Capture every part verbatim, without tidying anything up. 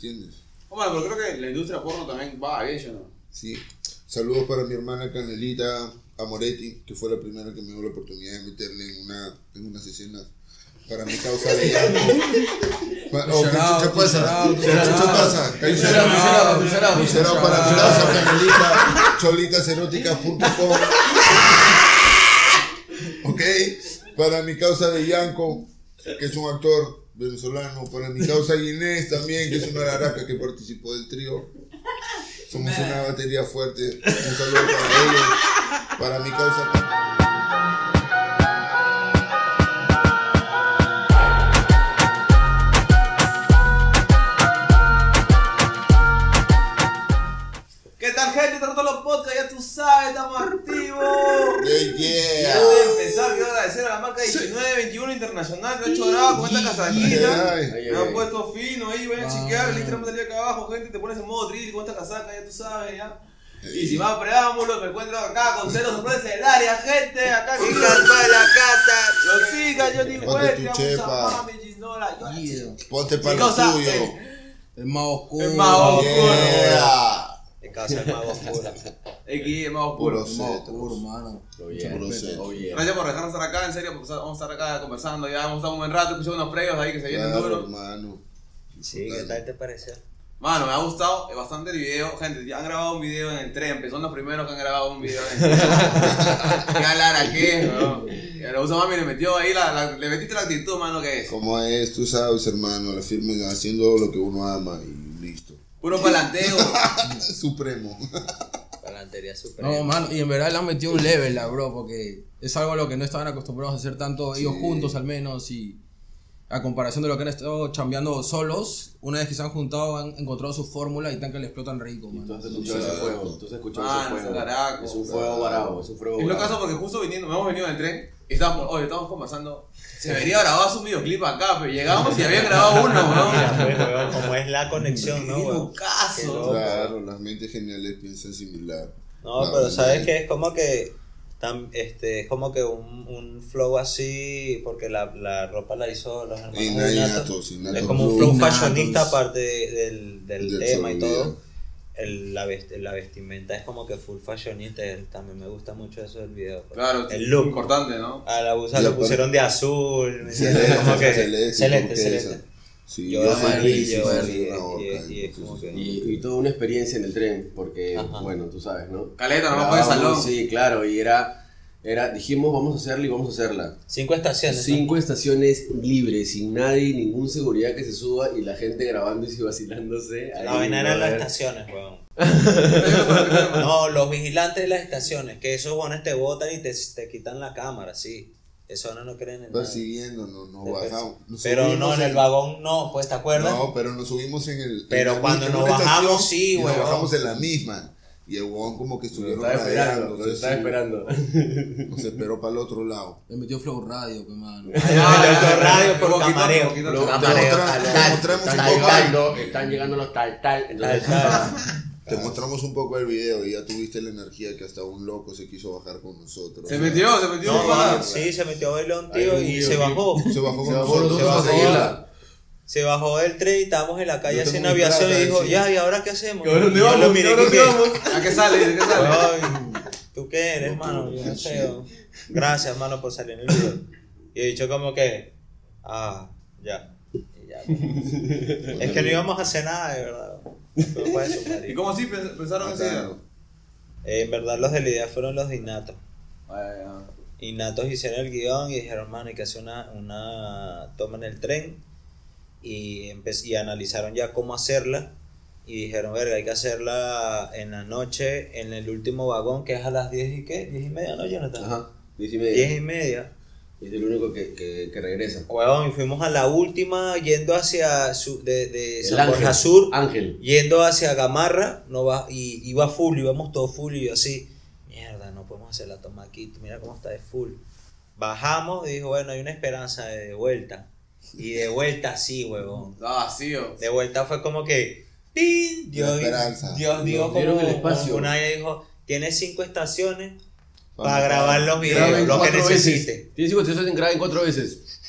entiendes? Bueno, pero creo que la industria porno también va bien, ¿no? Sí. Saludos para mi hermana Canelita Amoretti, que fue la primera que me dio la oportunidad de meterle en una en unas escenas para mi causa de llanto. Oh, ¿qué chucha pasa? ¿Qué chucha pasa? ¿Qué chucha para mi causa Canelita, cholitas eróticas punto com. Ok, para mi causa de Yanko, que es un actor venezolano, para mi causa Inés también, que es una laraca que participó del trío. Somos una batería fuerte. Un saludo para ellos, para mi causa. ¿Qué tal, gente? Trato los podcasts, ya tú sabes, estamos activos. Yeah, yeah. Antes de empezar, quiero agradecer a la marca diecinueve veintiuno Internacional que ha hecho grabado con esta casaquita. Me han puesto fino ahí, vayan a chequear. El Instagram está acá abajo, gente. Te pones en modo drill con esta casaca, ya tú sabes, ya. Y sin más preámbulos, me encuentro acá con Cero Sorpresa del área, gente. Acá con la casa. Los sigas, yo ni Ponte tu chepa. Ponte para lo tuyo. El más oscuro. El más oscuro. Yeah. De casa el más oscuro. X, el más oscuro. El más oscuro, mano. Gracias por dejarnos estar acá, en serio, porque vamos a estar acá conversando. Ya vamos a estar un buen rato, escuchando unos previos ahí que se vienen Claro, duros. hermano. Sí, ¿qué tal te pareció? Mano, me ha gustado bastante el video. Gente, ya han grabado un video en el tren. Son los primeros que han grabado un video en el tren. ¿Qué hablar qué? ¿No? Ya lo uso mami, le metió ahí la, la, le metiste la actitud, mano, ¿qué es? Como es, tú sabes, hermano, la firme haciendo lo que uno ama y listo. Puro palanteo. Supremo. Palantería suprema. No, mano, y en verdad le han metido un level, la bro, porque es algo a lo que no estaban acostumbrados a hacer tanto ellos Sí. juntos al menos, y a comparación de lo que han estado chambeando solos, una vez que se han juntado han encontrado su fórmula y tan que le explotan rico, mano. Entonces escuchó ese fuego, entonces escuchó Ah, ese ese fuego. carajo. Es un fuego varado, es un fuego Es lo varado. caso porque justo viniendo, me hemos venido en el tren y estábamos, oye, estábamos conversando. Se debería grabar su videoclip acá, pero llegamos y habían grabado uno, Mira, ¿no? pues, weón, como es la conexión, ¿no? Qué weón? locazo. Claro, las mentes geniales piensan similar. No, La pero verdad sabes es- que es como que tam, este, es como que un, un flow así, porque la, la ropa la hizo los hermanos Inna- de Inato. Innatos, Innatos Es como un Blue. flow Innatos. fashionista aparte de- del, del, Del tema y solo todo. video. El, la, vest, la vestimenta es como que full fashionista, y también me gusta mucho eso del video. pues. Claro, El look. importante, ¿no? A la busa Y lo aparte- pusieron de azul, ¿me entiendes? Celeste, Como que celeste, celeste, turquesa. celeste. Sí, Yo yo amarillo, soy y- una y- horca, y- y es entonces, como que- Y, y toda una experiencia en el tren, porque, Ajá. bueno, tú sabes, ¿no? Caleta, no fue de Grabábamos, salón. Sí, claro, y era, era, dijimos vamos a hacerla y vamos a hacerla. Cinco estaciones. ¿no? Cinco estaciones libres, sin nadie, ningún seguridad que se suba y la gente grabando y vacilándose. La ahí, vaina eran las brother. estaciones, weón. No, los vigilantes de las estaciones, que esos bones te botan y te, te quitan la cámara, sí. Eso no, no creen en nada. persiguiendo, no, nos De bajamos. Nos Pero subimos no, en el vagón no, pues, ¿te acuerdas? No, pero nos subimos en el. Pero en la cuando misma- nos en una bajamos, estación sí, y nos huevón. bajamos en la misma. Y el huevón como que Lo estuvieron estaba esperando, rayando, lo sí, estaba sí. esperando. Nos esperó para el otro lado. Le metió flow radio, pues, mano. Ah, radio por Poquito, camareo. poquito, Lo- poquito. te Camareo, mostramos- tal, te tal, mostramos tal, un tal, poco tal. algo, están llegando los tal tal. Entonces, Te mostramos un poco el video y ya tuviste la energía que hasta un loco se quiso bajar con nosotros. Se O sea, metió, se metió. No, para- ah, sí, se metió a bailar un Hay tío un y video se que- bajó. Se bajó con Se bajó nosotros. nosotros bajó. a seguirla. Se bajó del tren y estábamos en la calle Yo haciendo tengo mi aviación plata, y dijo, sí. ya, ¿y ahora qué hacemos? ¿Y ahora dónde Y yo vamos? lo miré ¿Y ahora y dónde que, vamos? ¿A qué sale? ¿A qué sale? "Ay, ¿tú qué eres, mano? Yo no sé. oh. Gracias, mano, por salir en el video. Y he dicho como que, ah, ya. Y ya. Es que no íbamos a hacer nada, de verdad. Fue para eso, ¿Y marico. cómo así pens- pensaron esa idea? Matando. Eh, en verdad los de la idea fueron los de Innato. Ay, ay. Innatos hicieron el guión y dijeron, hermano, hay que hacer una, una toma en el tren. Y, empe- y analizaron ya cómo hacerla. Y dijeron, verga, hay que hacerla en la noche, en el último vagón, que es a las diez y qué, diez y media, ¿no, Jonathan? Ajá, diez y media. Diez y media. Es el único que, que, que regresa. Huevón, y fuimos a la última, yendo hacia, su, de, de El San Borja Ángel. Sur, Ángel. yendo hacia Gamarra, no va, y iba full, íbamos todos full, y yo así, mierda, no podemos hacer la toma aquí, mira cómo está de full. Bajamos y dijo, bueno, hay una esperanza de, de vuelta. Y de vuelta sí, huevón. Estaba vacío. De vuelta fue como que, ¡pin! Dios, La esperanza. Dios dijo Nos dieron como, el espacio. una vez dijo, tiene cinco estaciones Vamos para grabar los videos, Graben lo que cuatro necesite. veces. Tienes cinco estaciones en graben cuatro veces.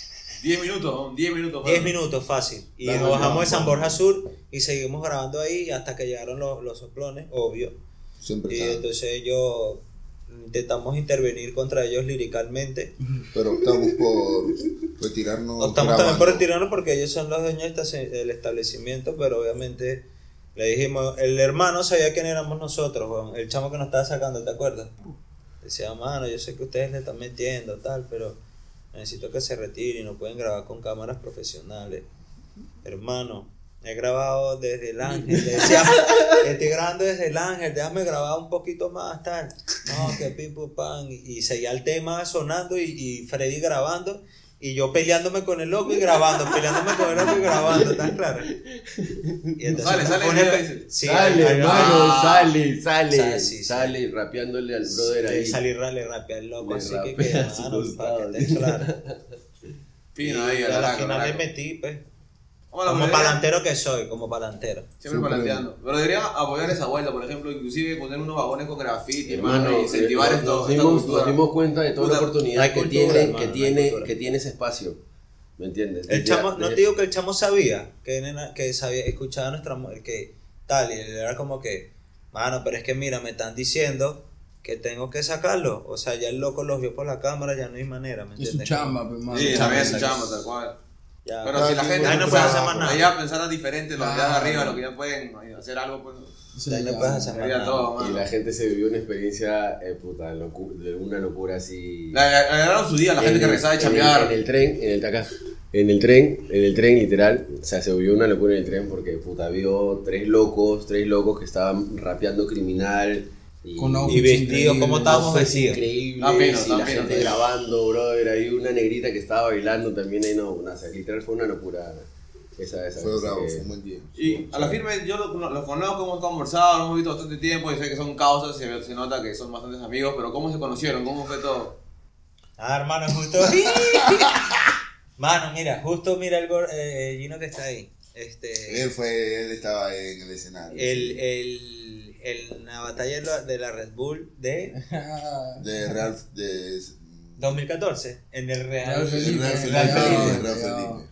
diez minutos, diez minutos. diez minutos fácil. Y Dale, nos bajamos no, de San no. Borja Sur y seguimos grabando ahí hasta que llegaron los, los soplones, obvio. Siempre Y está. entonces ellos intentamos intervenir contra ellos liricalmente. Pero optamos por retirarnos. Optamos también por grabando. retirarnos porque ellos son los dueños de esta- del establecimiento, pero obviamente le dijimos, el hermano sabía quién éramos nosotros, weón, el chamo que nos estaba sacando, ¿te acuerdas? Decía, mano, yo sé que ustedes le están metiendo, tal, pero necesito que se retiren y no pueden grabar con cámaras profesionales. Hermano, he grabado desde el Ángel, le decía, estoy grabando desde el Ángel, déjame grabar un poquito más, tal. No, que pipu pan. Y, y seguía el tema sonando y, y Freddy grabando. Y yo peleándome con el loco y grabando, peleándome con el loco y grabando, ¿estás claro? Y entonces Sale, sale, fue el video, una- dice. sí, sale, ahí- hermano, ah, sale, sale, Sale, sí, sí. sale rapeándole al brother de ahí. salir le rapea el loco, Le así que rapea que, a su mano, costado, para que estés claro. Fino ahí, Y a a la la raca, final la le raca. metí, pues. Bueno, Como pero deberían- palantero que soy, como palantero. Siempre Siempre. palanteando. Pero deberían apoyar esa vuelta, por ejemplo, inclusive poner unos vagones con graffiti, Hermano, hermano, y incentivar eh, esto, nos, esta dimos, cultura. nos dimos cuenta de toda Puta, la oportunidad hay que, cultura, tiene, hermano, que, hay tiene, cultura. que tiene ese espacio. ¿Me entiendes? El Desde- chamo, no desde- te digo que el chamo sabía, que, nena- que sabía, escuchaba a nuestra mujer, que tal, y él era como que, mano, pero es que mira, me están diciendo que tengo que sacarlo. O sea, ya el loco los vio por la cámara, ya no hay manera, ¿me Es su entiendes? chamba, pues, mano. Sí, también es su chamba, tal cual. Ya. Pero si la gente Ahí no empieza puedes hacer más nada. ya pensar diferente, los de Claro. arriba, los que ya pueden hacer algo, pues Sí, Ahí no ya. puedes hacer más sería nada. todo, Y mano. la gente se vivió una experiencia, eh, puta, locu- de una locura así. Le le agarraron su día a la gente En que el- regresaba de en el- chambear. En el tren, en el acá, en el tren, en el tren literal, o sea, se vivió una locura en el tren porque puta vio tres locos, tres locos que estaban rapeando criminal y, Con Y outfits vestidos, increíbles. ¿cómo estábamos outfits vestidos? increíbles Ah, fino, y está la fino, gente está fino. grabando, brother, hay una negrita que estaba bailando también ahí, no, una, o sea, literal fue una locura esa, esa. Fue esa bravo, que- fue un buen día. Y a la firme yo los lo conozco, hemos conversado, lo hemos visto bastante tiempo y sé que son causas, se, se nota que son bastantes amigos, pero ¿cómo se conocieron? ¿Cómo fue todo? Ah, hermano, justo. Mano, mira, justo mira el gor- eh, Gino que está ahí. Este. Él fue, él estaba en el escenario. El, el, el, la batalla de la, de la Red Bull de De Real. De, dos mil catorce, en el Real Real, Felipe. Real Felipe. Real Felipe. Real Ya. Felipe.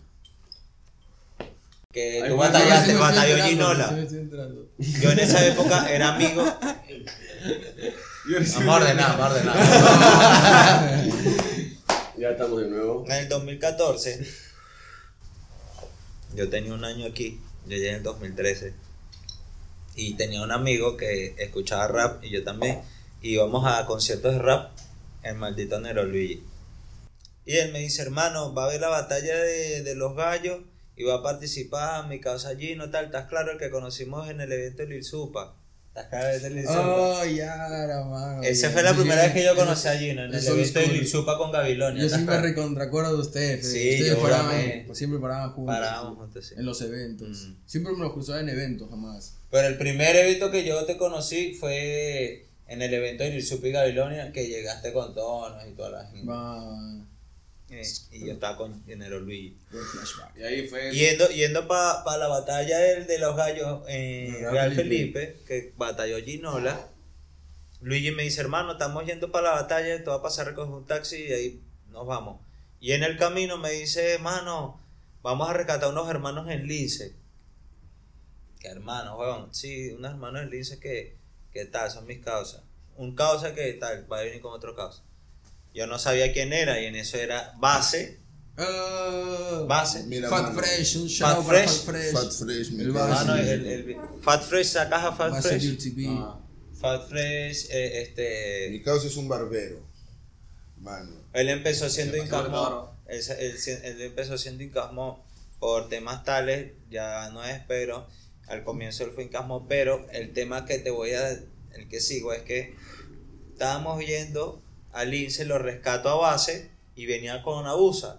que Ay, tú bueno, batallaste, Sí, me estoy batalló enterando, Ginola. sí, me estoy enterando. Yo en esa época era amigo. Vamos a ordenar, vamos a ordenar. Ya estamos de nuevo. En el dos mil catorce, yo tenía un año aquí, yo llegué en el dos mil trece. Y tenía un amigo que escuchaba rap y yo también. Y íbamos a conciertos de rap, el maldito Nero Luigi. Y él me dice, hermano, va a haber la batalla de, de los gallos y va a participar mi causa Gino, tal. ¿Estás claro? El que conocimos en el evento de Lil Supa. ¿Estás claro el de Lil Supa? Oh, ya, era, mano. Esa ya. fue la Yo primera sí- vez que yo conocí a Gino, en el Eso evento es de cool. Lil Supa con Gabilonia. Yo sí ¿estás me claro? recontracuerdo de ustedes. Sí, Ustedes yo paraban, también. pues, siempre paraban juntos. Parábamos juntos, sí. En los eventos. Mm. Siempre me los cruzaba en eventos, jamás. Pero el primer evento que yo te conocí fue en el evento de Lil Supa y Gabilonia, que llegaste con tonos y toda la gente. Va. Eh, y yo estaba con Nero Luigi. Buen flashback. Y ahí fue... Yendo, yendo para pa la batalla del, de los gallos en Real Real Felipe. Felipe, que batalló Ginola, Luigi me dice, hermano, estamos yendo para la batalla, te va a pasar a recoger un taxi y ahí nos vamos. Y en el camino me dice, hermano, vamos a rescatar unos hermanos en Lince. ¿Qué hermanos, weón? Sí, unos hermanos en Lince que, que tal, son mis causas. Un causa que tal, va a venir con otro causa. Yo no sabía quién era y en eso era Base. Ah, Base. Mira, Fat mano, Fresh, un Fat shout para Fresh. Fat Fresh. Fat Fresh, mi El pana. base. Mano, el, el, Fat Fresh, sacas Fat Base Fresh. de U T V. Ah. Fat Fresh, eh, este. Mi causa es un barbero. Mano. Él empezó siendo Se pasó de incasmo. toro. Él, él, él empezó siendo incasmo por temas tales, ya no es, pero al comienzo él fue incasmo. Pero el tema que te voy a. El que sigo es que estábamos yendo al Lince, lo rescato a Base y venía con Abusa.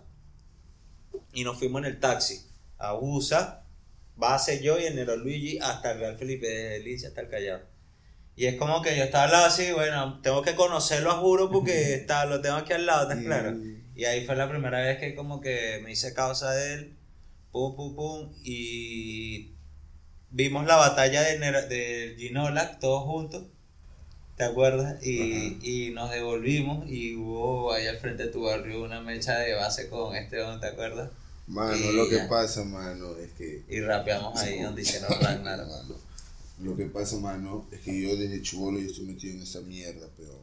Y nos fuimos en el taxi. Abusa, Base, yo y el Nero Luigi hasta el Real Felipe, desde el Lince hasta el Callao. Y es como que yo estaba al lado así, bueno, tengo que conocerlo a juro porque está, lo tengo aquí al lado, ¿estás claro? Y ahí fue la primera vez que como que me hice causa de él, pum, pum, pum, y vimos la batalla de, Nero- de Ginola todos juntos. ¿te acuerdas? Y, y nos devolvimos y hubo ahí al frente de tu barrio una mecha de base con este don, ¿te acuerdas? Mano, Y lo que ya. pasa, mano, es que... Y rapeamos ahí donde hicieron Ragnar, mano. Lo que pasa, mano, es que yo desde chibolo yo estoy metido en esa mierda, pero...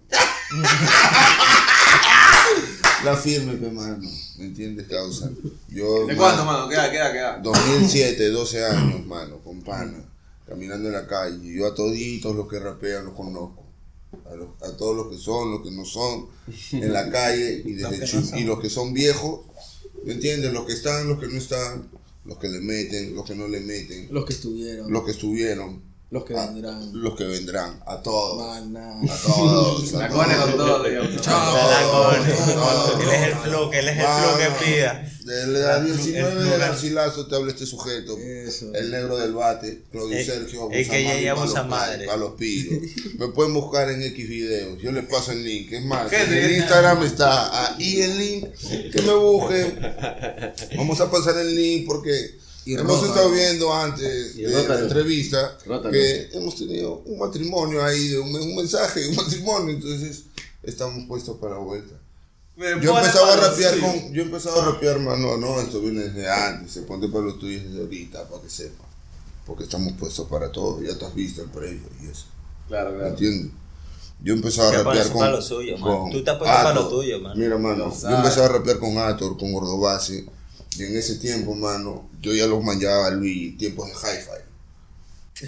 La firme, pe, mano, ¿me entiendes, causa? Yo, ¿De mano, cuánto, mano? Queda, queda, queda. dos mil siete, doce años, mano, con pana, caminando en la calle. Yo a toditos los que rapean los conozco. A, los, a todos los que son, los que no son, en la calle y, desde Los que chi- no son. y los que son viejos, ¿me entiendes? Los que están, los que no están, los que le meten, los que no le meten, Los que estuvieron, los que estuvieron, los que a- vendrán. los que vendrán, a todos. Maná. A todos. La a cone todos. con todo, digamos. Chao. Él es el flow, que él es el flow que pida. De la diecinueve de Garcilaso te habla este sujeto. Eso. El negro del bate, Claudio El- Sergio, el que ya Abusamami, llama pa' los Abusamadre. pa' los pillos. Me pueden buscar en X videos. Yo les paso el link. Es más, ¿Qué? en el Instagram está ahí el link. Que me busquen. Vamos a pasar el link porque Y hemos rótalo. estado viendo antes Y de la rótalo. entrevista Rótalo. que hemos tenido un matrimonio ahí, de un, un mensaje de un matrimonio. Entonces estamos puestos para la vuelta. Yo empezaba a rapear con, yo empezaba a rapear, mano, no, esto viene desde antes, se ponte para los tuyos desde ahorita, para que sepa, porque estamos puestos para todo, ya te has visto el previo y eso, Claro, ¿me claro. entiendes? Yo empezaba a Que rapear ponerse con, para lo suyo, mano. con Tú te has puesto para lo Ator. tuyo, mano. Mira, mano, Lo yo sabes. empezaba a rapear con Ator, con Gordobase, y en ese tiempo, mano, yo ya los manchaba a Luigi, tiempos de hi-fi.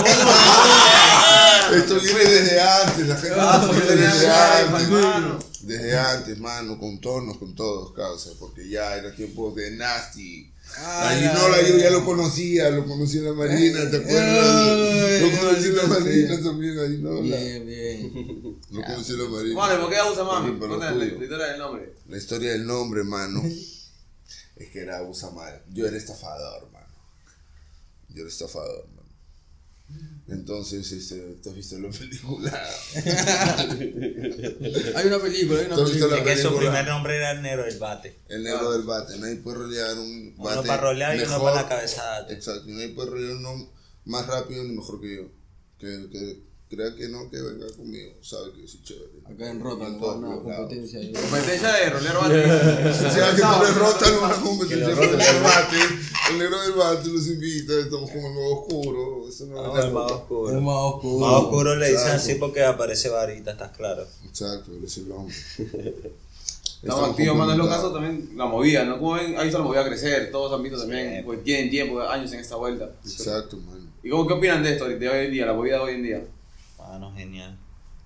Esto viene desde antes, la gente Ah, lo porque escucha tenía desde hi-fi, antes. mano. Desde antes, mano, con tonos, con todos, causa, porque ya era tiempos de Nasty. La Ginola yo ya lo conocía, lo conocí en la Marina, ¿te acuerdas? Lo conocí en la Marina también, la Ginola. Bien, bien. Lo conocí en la Marina. Vale, ¿por qué Abusa Mami? También para lo Cuéntale tuyo. la historia del nombre. La historia del nombre, mano, es que era Abusamar. Yo era estafador, mano. Yo era estafador, mano. Entonces, este, ¿te has visto la película? Hay una película, hay una ¿Tú has visto película. Es que su película? primer nombre era el negro del bate. El negro del bate. Nadie puede rolear un bate. Uno para rolear y uno mejor. para la cabezada. Exacto. Y nadie puede rolear uno más rápido ni mejor que yo. Que el que crea que no, que venga conmigo. Sabe que soy chévere. Acá en Rota, En ¿no? todos Una los lados. competencia ahí. Competencia de rolero bate. O sea, que tú le rotas una competencia Que lo con el roten. del bate. El negro del bate los invita. Estamos como el nuevo oscuro. Eso no No, es el más rota. oscuro. Es más oscuro. Más oscuro le dicen Exacto. así porque aparece varita, ¿estás claro? Exacto, él es el hombre. Estamos activos, mano. Es lo caso complementados. también la movida, ¿no? Como ven, ha visto la movida crecer. Todos han visto también, Sí. pues tienen tiempo, años en esta vuelta. Exacto, mano. ¿Y cómo, qué opinan de esto, de hoy en día, la movida de hoy en día? Mano, genial.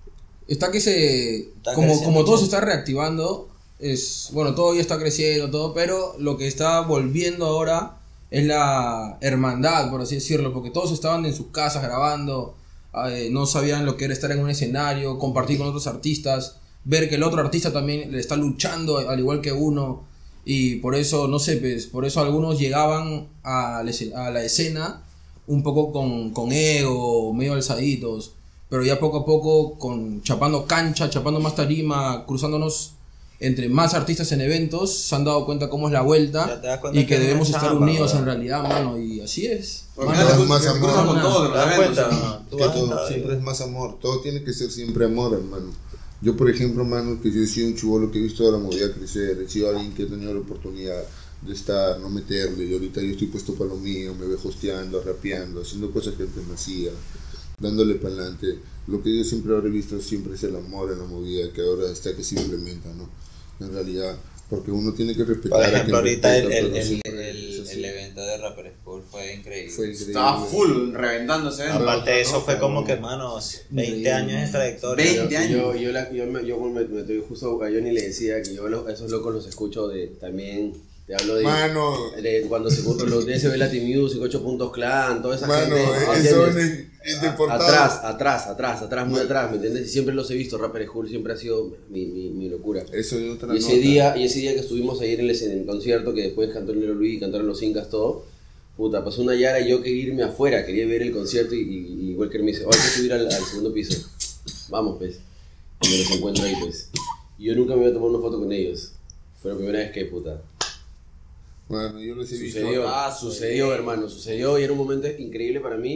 Está que se. Está como, creciendo como todo mucho. se está reactivando, es. Bueno, todo ya está creciendo, todo, pero lo que está volviendo ahora es la hermandad, por así decirlo, porque todos estaban en sus casas grabando, eh, no sabían lo que era estar en un escenario, compartir con otros artistas, ver que el otro artista también le está luchando al igual que uno, y por eso, no sé, pues, por eso algunos llegaban a la escena, a la escena un poco con, con ego, medio alzaditos, pero ya poco a poco, con chapando cancha, chapando más tarima, cruzándonos entre más artistas en eventos, se han dado cuenta cómo es la Ya vuelta te das cuenta y que que es debemos una estar chamba, unidos ¿verdad? en realidad, mano, y así es. Porque Mano, al final te- más te amor. cruzas con todos en ¿Te los das eventos. cuenta? o sea. No, tú Que vas a todo estar ahí. siempre es más amor, todo tiene que ser siempre amor, hermano. Yo, por ejemplo, hermano, que yo he sido un chibolo que he visto la movida crecer, he sido alguien que ha tenido la oportunidad de estar, no meterle, y ahorita yo estoy puesto para lo mío, me veo hosteando, rapeando, haciendo cosas que antes no hacía, dándole para adelante. Lo que yo siempre habré visto siempre es el amor en la movida, que ahora está que se implementa, ¿no? En realidad, porque uno tiene que respetar Por a ejemplo, quien ahorita el, respeta, el, pero el, siempre el- es así. el evento de Rapper School fue increíble. Fue increíble. Estaba full, reventándose. ¿eh? Aparte de eso, no, fue pero- como que, manos, veinte Increíble. años de trayectoria. veinte Yo, años. yo, yo, la- yo me, yo me, me estoy justo a Johnny le decía que yo lo- a esos locos los escucho de también, te hablo de, Mano, de cuando se los de S B Latin Music, ocho puntos Clan, toda esa mano, gente. eso ¿entiendes? es, es deportado. Atrás, atrás, atrás, atrás, muy atrás, ¿me entiendes? Y siempre los he visto, Rapper School siempre ha sido mi, mi, mi locura. Eso es otra Y ese nota. día, y ese día que estuvimos ayer en el, en el concierto, que después cantó el Nero Luis, cantaron los Incas, todo, puta, pasó una yara y yo quería irme afuera, quería ver el concierto y, y, y Walker me dice, oh, hay que subir al, al segundo piso. Vamos, pues. Y me los encuentro ahí, pues. Y yo nunca me iba a tomar una foto con ellos. Fue la primera vez que, puta. Bueno, yo los he visto. Sucedió, Ah, sucedió, hermano, sucedió y era un momento increíble para mí.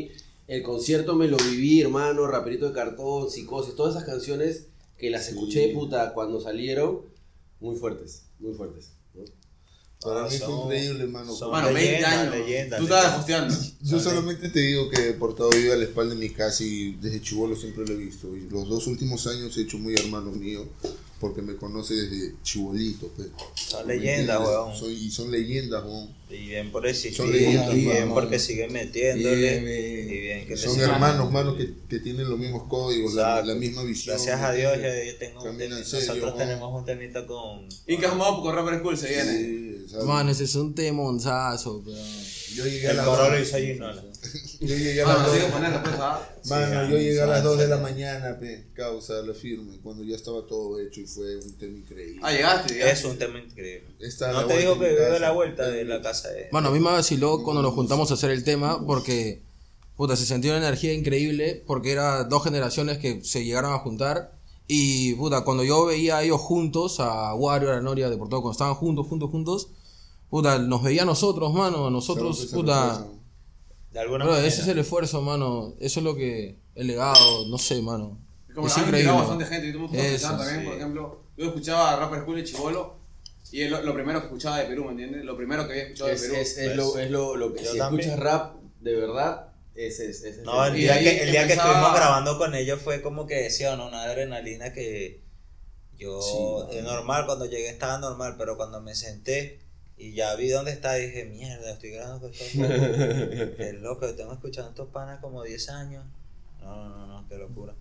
el concierto me lo viví, hermano, Raperito de Cartón, Psicosis, todas esas canciones que las escuché, sí. puta, cuando salieron, muy fuertes, muy fuertes, ¿no? Para Ah, mí fue son- increíble, hermano. son Bueno, veinte leyenda, años. leyenda, Tú leyenda. estabas hosteando. Yo solamente te digo que Deportado vive a la espalda de mi casa y desde chibolo siempre lo he visto. Y los dos últimos años he hecho muy hermano mío porque me conoce desde chibolito. Pues. Son leyendas, weón. Soy, y son leyendas, weón. Y bien por existir, Son leyendas, y bien hermano. porque siguen metiéndole. Bien, bien. Y bien que le Son sigan. hermanos, hermanos que, que tienen los mismos códigos, la, Exacto. la misma visión. Gracias a Dios, yo, yo tengo un Caminan temita, serio, nosotros ¿no? tenemos un temita con... Y que vamos con Rapper School se viene. Sí, ¿sabes? Mano, ese es un temonzazo, pero... Yo llegué a El las coro lo dos. hizo Ginola. Yo llegué a Bueno, las no dos. tengo que ponerla pues, ¿ah? Mano, Sí, yo llegué a las sí, dos de la sí. mañana, pe, causa, lo firme, cuando ya estaba todo hecho y fue un tema increíble. Ah, llegaste, llegaste. Es un tema increíble. Está a No la te vuelta digo de que mi vive casa. la vuelta de la casa de... Mano, a mí me vaciló cuando nos juntamos a hacer el tema porque, puta, se sentía una energía increíble porque eran dos generaciones que se llegaron a juntar y, puta, cuando yo veía a ellos juntos, a Wario, a la Noria, de por todo, cuando estaban juntos, juntos, juntos, puta, nos veía a nosotros, mano, a nosotros, Sabes que se puta, refuerzan. De alguna bro, manera. ese es el esfuerzo, mano, eso es lo que, el legado, no sé, mano, Es como es que han increíble. llegado bastante gente y tú me puedes Eso, escuchar también, sí. por ejemplo, yo escuchaba a Rapper School y Chibolo y es lo, lo primero que escuchaba de Perú, ¿me entiendes? Lo primero que había escuchado de Es, Perú. es, es, lo, es lo, lo que, Yo si también. escuchas rap, de verdad, ese es... Ese es No, el Y día, ahí que, el día que empezaba- estuvimos grabando con ellos fue como que decía, ¿no? Una adrenalina que yo, Sí, es normal, cuando llegué estaba normal, pero cuando me senté y ya vi dónde está, dije, mierda, estoy grabando con estos panas. Es loco, yo tengo escuchando estos panas como diez años. No, no, no, no, qué locura.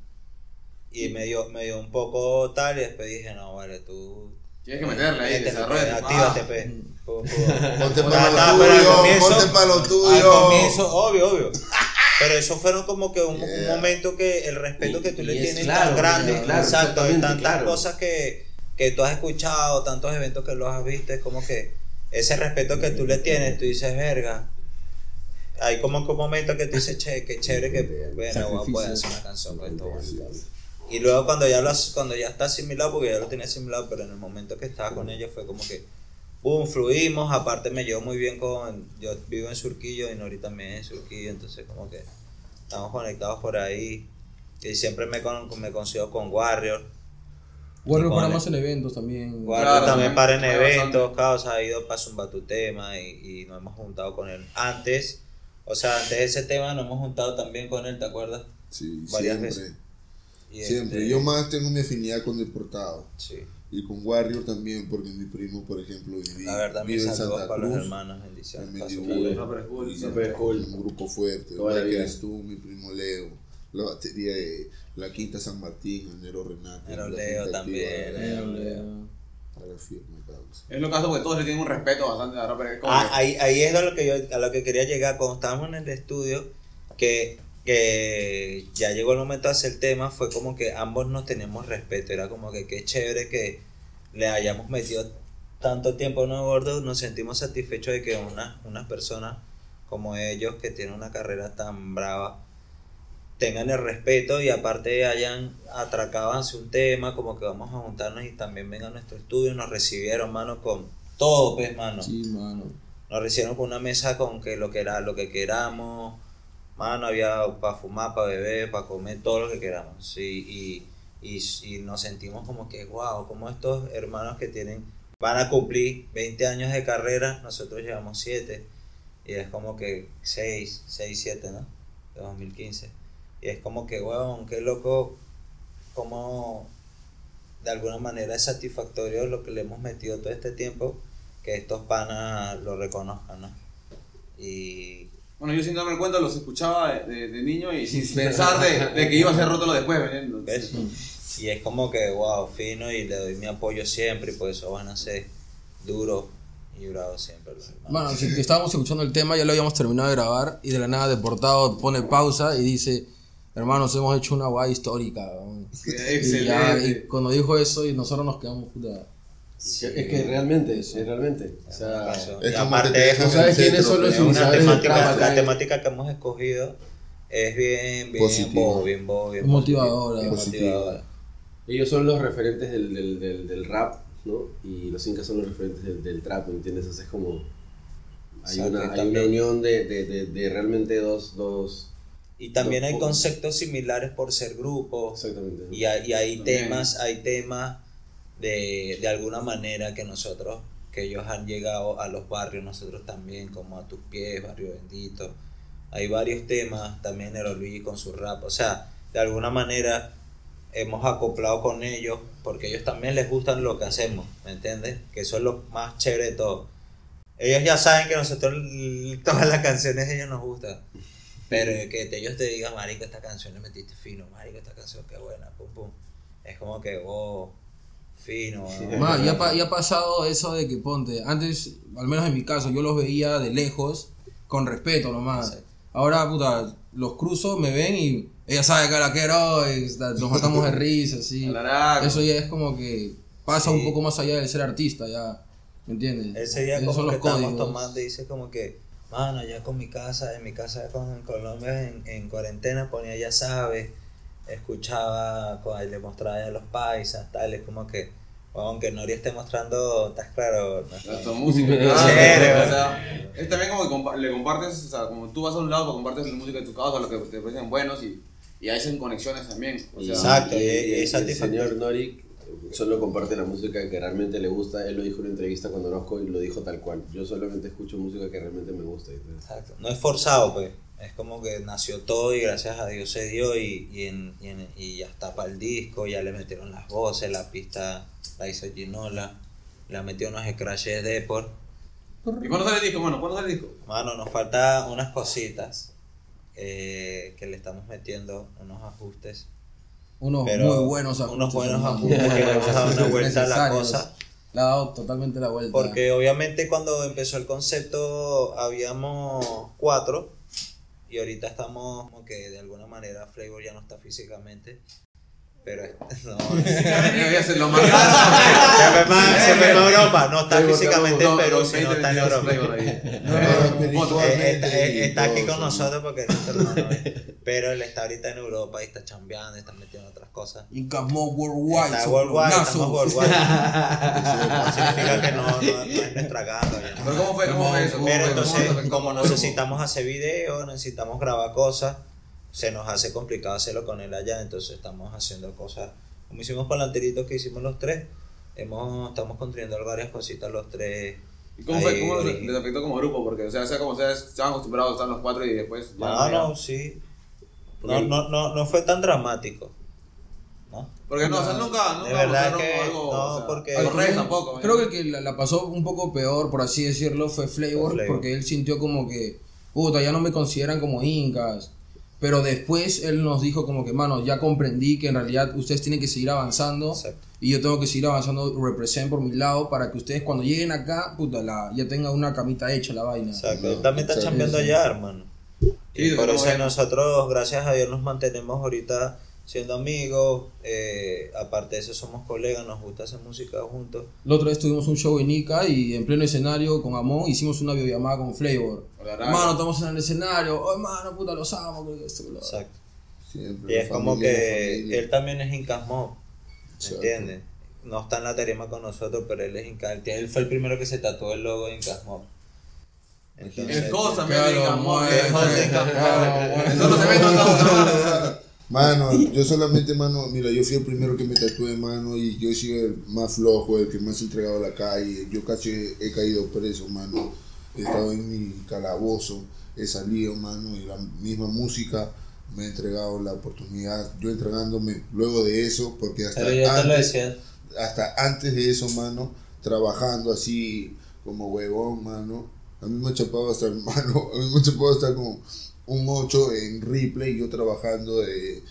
Y me dio, me dio un poco tal y después dije, no, vale, tú... Tienes que meterle ahí, métele, desarrolla. pe, actívate, pe. Pu- pu- Ponte Porque para estaba- lo pero al tuyo, comienzo- ponte para lo Al tuyo. comienzo, obvio, obvio. Pero eso fueron como que un, un Yeah. momento que el respeto que tú Y- le y es tienes claro, tan grande, yeah, claro, exacto, de exactamente, tantas claro. cosas que, que tú has escuchado, tantos eventos que los has visto, es como que ese respeto que tú le tienes, tú dices, verga. Hay como que un momento que tú dices, che, qué chévere que bueno, voy a poder hacer una canción con esto. bueno. Y luego cuando ya, lo, cuando ya está asimilado, porque ya lo tenía asimilado, pero en el momento que estaba con ellos fue como que, boom, fluimos, aparte me llevo muy bien con, yo vivo en Surquillo y Nori también en Surquillo, entonces como que estamos conectados por ahí, y siempre me, con, me consigo con Warrior. Warrior Y con para el- más en eventos también. Warrior Claro, también también, para en claro, eventos, causa, ha ido para Zumba tu tema y, y nos hemos juntado con él. Antes, o sea, antes de ese tema nos hemos juntado también con él, ¿te acuerdas? Sí, Varias siempre. veces. Y Siempre. este, Yo más tengo mi afinidad con Deportado. Sí. Y con Warrior también, porque mi primo, por ejemplo, vive, La verdad, vive mis en saludos Santa para los Cruz. hermanos, bendiciones. También Paso. vive Sí, Rapper School, y Rapper School. un grupo fuerte. Toda la Que vida. eres tú, mi primo Leo. La batería de la Quinta San Martín, el Nero Renato. Nero la Leo Quinta también, Activa, Leo, la- Leo. la firme, causa. Es lo caso porque todos le tienen un respeto bastante a Rapper School. Ah, ahí, ahí es a lo que yo a lo que quería llegar cuando estábamos en el estudio, que, que ya llegó el momento de hacer el tema, fue como que ambos nos teníamos respeto, era como que qué chévere que le hayamos metido tanto tiempo a uno gordo, nos sentimos satisfechos de que una, unas personas como ellos que tienen una carrera tan brava tengan el respeto y aparte hayan atracado hacia un tema, como que vamos a juntarnos y también vengan a nuestro estudio, nos recibieron, mano, con todo, pues, mano. Sí, mano. Nos recibieron con una mesa con que lo que era lo que queramos, mano, había para fumar, para beber, para comer, todo lo que queramos, sí, y, y, y nos sentimos como que, wow, como estos hermanos que tienen, van a cumplir veinte años de carrera, nosotros llevamos siete, y es como que seis, seis, siete, ¿no? De dos mil quince, y es como que, wow, qué loco, como de alguna manera es satisfactorio lo que le hemos metido todo este tiempo, que estos panas lo reconozcan, ¿no? Y Bueno, yo sin darme cuenta los escuchaba de, de, de niño y sin pensar de, de que iba a ser roto lo después, ¿entiendes? ¿ves? Y es como que, wow, fino, y le doy mi apoyo siempre, y por eso van a ser duros y bravos siempre los hermanos. Mano, si estábamos escuchando el tema, ya lo habíamos terminado de grabar y de la nada Deportado pone pausa y dice, hermanos, hemos hecho una guay histórica. weón". Y, ya, Excelente. y cuando dijo eso y nosotros nos quedamos, puta. Es que realmente, es realmente. O sea, Pasó. Es Y como aparte que te es dejan ¿tú sabes en el quiénes centro, son los es pero- una iniciadores del temática, trap la acá? temática que hemos escogido es bien, bien Positiva. bobo, bien bobo, bien Es motivadora. bien Positiva. motivadora. ellos son los referentes del, del, del, del rap, ¿no? Y los incas son los referentes del, del trap, ¿me entiendes? O sea, es como... Hay Exacto, una, y hay también- una unión de, de, de, de realmente dos, dos, Y también hay Los- conceptos similares por ser grupos. Exactamente. Y hay, y hay También. temas, hay temas de, de alguna manera que nosotros, que ellos han llegado a los barrios, nosotros también, como A Tus Pies, Barrio Bendito. Hay varios temas, también Nero Luigi con su rap. O sea, de alguna manera hemos acoplado con ellos porque a ellos también les gustan lo que hacemos, ¿me entiendes? Que eso es lo más chévere de todo. Ellos ya saben que nosotros todas las canciones de ellos nos gustan. Pero que te- ellos te digan, marico, esta canción le metiste fino, marico, esta canción qué buena, pum pum. Es como que, oh, fino. ¿no? Ma, ya, pa- ya ha pasado eso de que ponte, antes, al menos en mi caso, yo los veía de lejos, con respeto nomás. Exacto. Ahora, puta, los cruzo, me ven y ella sabe que la quiero, y está- nos matamos de risa, así. Alaraco. Eso ya es como que pasa Sí. un poco más allá de ser artista, ya, ¿me entiendes? Ese día Esos como son que los estamos códigos. tomando y dice como que, mano, ya con mi casa, en mi casa con en Colombia en, en cuarentena ponía ya sabes, escuchaba, con- le mostraba a los paisas, tal, es como que, aunque Nori esté mostrando, estás claro, no, Nuestra música, Chévere, claro. güey. O sea, es también como que compa- le compartes, o sea, como tú vas a un lado, pues compartes la música de tu casa, lo que te parecen buenos y, y hacen conexiones también. O sea, Exacto, y, y- y- y y es el satisfactorio. señor Norik solo comparte la música que realmente le gusta. Él lo dijo en una entrevista con Orozco y lo dijo tal cual. Yo solamente escucho música que realmente me gusta. Entonces, exacto, no es forzado pues, es como que nació todo y gracias a Dios se dio y, y, en, y, en- y ya está para el disco, ya le metieron las voces, la pista la hizo Ginola, le metió unos scratches de por. ¿Y cuándo sale el disco, mano? ¿Cuándo sale el disco? Mano, nos falta unas cositas eh, que le estamos metiendo, unos ajustes. Unos Pero muy buenos ajustes. unos buenos hermano. ajustes que le hemos dado una vuelta a la Necesarios. cosa. Le ha dado totalmente la vuelta. Porque obviamente cuando empezó el concepto habíamos cuatro y ahorita estamos como que de alguna manera Flavor ya no está físicamente. Pero no, Ya se lo se mandaron. fue más- se fue para Europa, no está Flavor, físicamente No, en Perú, los sino veinte, está en veintidós Europa. Flavor ahí. No, Eh, espiritualmente está, eh, y está aquí todo, con sí. nosotros porque es nuestro hermano, ¿eh? Pero él está ahorita en Europa y está chambeando, está metiendo otras cosas. Incasmo Worldwide. Está worldwide, sopronazo. estamos worldwide. No significa que no, no, no es nuestra ganga. ya. Pero ¿cómo fue? ¿Cómo fue eso? ¿Cómo Pero fue? entonces, ¿Cómo te afectó? como necesitamos hacer videos, necesitamos grabar cosas, se nos hace complicado hacerlo con él allá, entonces estamos haciendo cosas, como hicimos con el anterito que hicimos los tres, hemos, estamos construyendo varias cositas los tres. ¿Y cómo fue? ahí, ¿Cómo les origi- les afectó como grupo? Porque, o sea, sea como ustedes estaban acostumbrados a estar los cuatro y después ya Ah, ya- no, sí. No, no, no, no fue tan dramático. ¿No? Porque no, o sea, nunca, nunca De verdad mostraron que algo, no, o sea, porque- los Reyes tampoco. ¿eh? Creo que el que la, la pasó un poco peor, por así decirlo, fue Flavor, Fue Flavor. porque él sintió como que, puta, ya no me consideran como incas. Pero después él nos dijo como que, mano, ya comprendí que en realidad ustedes tienen que seguir avanzando. Exacto. Y yo tengo que seguir avanzando, represent por mi lado, para que ustedes cuando lleguen acá, puta, la, ya tengan una camita hecha la vaina. Exacto, No, él también está exacto. chambeando allá, hermano. Y Sí, por como eso ven. nosotros, gracias a Dios, nos mantenemos ahorita siendo amigos. Eh, aparte de eso, somos colegas, nos gusta hacer música juntos. La otra vez tuvimos un show en Ica y en pleno escenario con Amon hicimos una videollamada con Flavor. Hola, Mano, estamos en el escenario. Oh, mano, puta, los amo. que esto, que lo otro. Exacto. Siempre Y la es como familia, la que familia. él también es Incas Mob, ¿me Exacto. entiendes? No está en la tarima con nosotros, pero él es Inca. Él, tiene- él fue el primero que se tatuó el logo de Incas Mob. Entonces, El cosa también Claro, diga, bueno, el cosa de Incas bueno, Mob. Eso no se ve tanto. Mano, yo solamente, mano, mira, yo fui el primero que me tatué, mano, y yo he sido el más flojo, el que más entregado a la calle. Yo casi he caído preso, mano. He estado en mi calabozo, he salido, mano, y la misma música me ha entregado la oportunidad. Yo entregándome luego de eso, porque hasta Pero yo te lo antes, decía. hasta antes de eso, mano, trabajando así como huevón, mano. A mí me ha chapado hasta, mano, a mí me ha chapado hasta como un ocho en Ripley, yo trabajando de,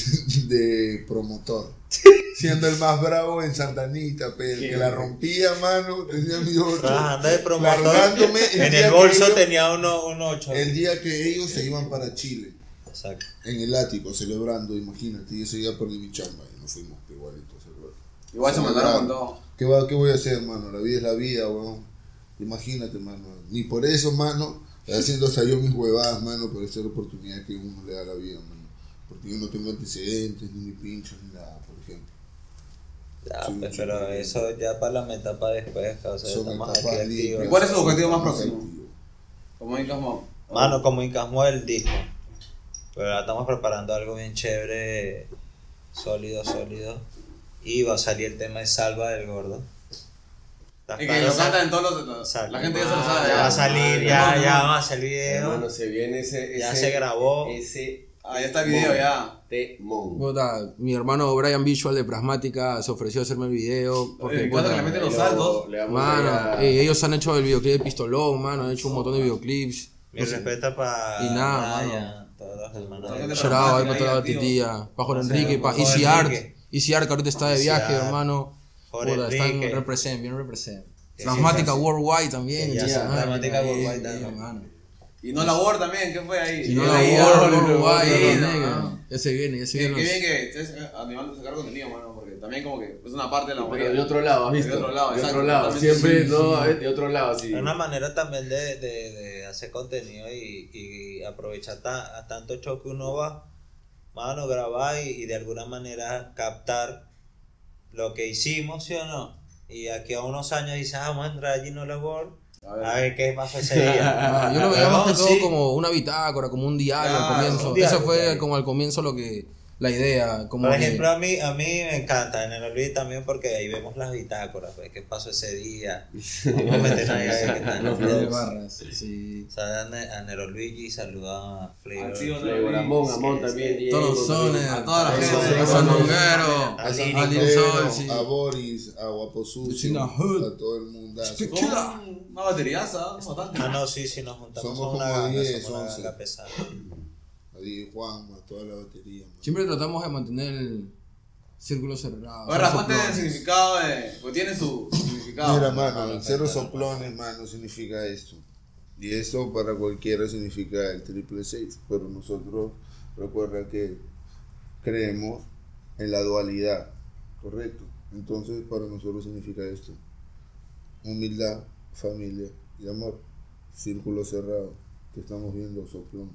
de promotor. Siendo el más bravo en Santanita, pero el que la rompía, mano, tenía mi ocho. Trabajando de promotor. Largándome el En día el que bolso ellos- tenía uno, un ocho. El día que ellos se iban para Chile, Exacto. en el ático, celebrando, imagínate, y ese día perdí mi chamba y nos fuimos igualitos. Igual se mandaron con todo. ¿Qué, va, ¿Qué voy a hacer, mano? La vida es la vida, weón. Imagínate, mano. Ni por eso, mano, haciendo hasta yo mis huevadas, mano, por esa oportunidad que uno le da a la vida, mano. Porque yo no tengo antecedentes, ni pinchos, ni nada, por ejemplo. Ya, Sí, pues, sí, pero sí. eso ya para la meta para después, o sea, Son estamos etapas aquí activos. libres. ¿Y cuál es tu objetivo más Estamos próximo? activos. Como Incas Mob. Mano, como Incas Mob el disco. Pero ahora estamos preparando algo bien chévere, sólido, sólido. Y va a salir el tema de Salva del Gordo. Y que lo cantan en todos los... Exacto. La gente ya se lo sabe. Ya va a salir, ya, ya va a salir video. Hermano, se viene ese... Ya ese- se grabó. Ese... Ah, ya está el video, ya. Temón. Puta, mi hermano Brian Visual de Prasmática se ofreció a hacerme el video. Porque, Oye, ¿cuándo puta, que le meten los Lo- saltos? le damos mano, ahí a- eh, ellos han hecho el videoclip de Pistolón, mano, han hecho un montón de videoclips. Mi respeto para Y nada, mano. todos los hermanos. Gente de- de Shout out ahí para Ahí, toda la activo. titilla, para Jorge O sea, Enrique, para Jorge Easy Art. Enrique. Easy Art que ahorita está de Easy viaje, Art. hermano. Jorge Puta, están Enrique. represent, bien represent. Sí, Prasmática sí, sí. Worldwide también. Ya, chica, madre, Prasmática ahí, Worldwide ahí, también. hermano. Y no la Word también, ¿qué fue ahí? Y no Yo la leí, World, ah, Worldwide, sí, no, no, nigga. no. Ya se viene, ya se Qué, viene. qué los- bien que estés animando a sacar contenido, mano, porque también como que es una parte de la Pero movida. de otro lado, ¿has De visto? otro lado, de exacto, otro lado. totalmente. Siempre, Sí, no, sí. de otro lado, sí. Es una manera también de, de, de hacer contenido y, y aprovechar ta- a tanto show que uno va, mano, grabar y, y de alguna manera captar lo que hicimos, ¿sí o no? Y aquí a unos años dices, ah, vamos a entrar allí no la World, A ver. a ver qué pasó ese día. Ah, yo lo veía más que No, todo sí. como una bitácora, como un diario Claro, al comienzo. un diario, Eso fue diario. como al comienzo lo que la idea, como Por que- ejemplo, a mí, a mí me encanta en el Olvid también porque ahí vemos las bitácoras, pues, qué pasó ese día. Vamos a meter ahí a ver qué tal. los videos de barras. Sí. Saluda a Ne- a Nero Luigi, saluda a Flavor. Ah, sí, o no. Flavor, Amon, Amon Sí, también. Diego, Todos los también. sones, A toda la a gente. Son- a Sononguero, A a Lírico. Lin Pero, Sol, sí. a Boris, a Guapo Sucio, Lucina Hood. a todo el mundo. Speak- Son una bateriaza, bastante. Ah, no, sí, sí, nos juntamos. Somos Somos una como ganga, diez, somos una once. ganga pesada. A Di Juan, a toda la batería. man. Siempre tratamos de mantener el círculo cerrado. Ahora, Cero cuéntame el soplones. significado de. Pues tiene su significado. Mira, mano, el cero soplones, mano, significa esto. Y eso para cualquiera significa el triple seis. Pero nosotros, recuerda que creemos en la dualidad, ¿correcto? Entonces, para nosotros significa esto. Humildad, familia y amor. Círculo cerrado, que estamos viendo soplón.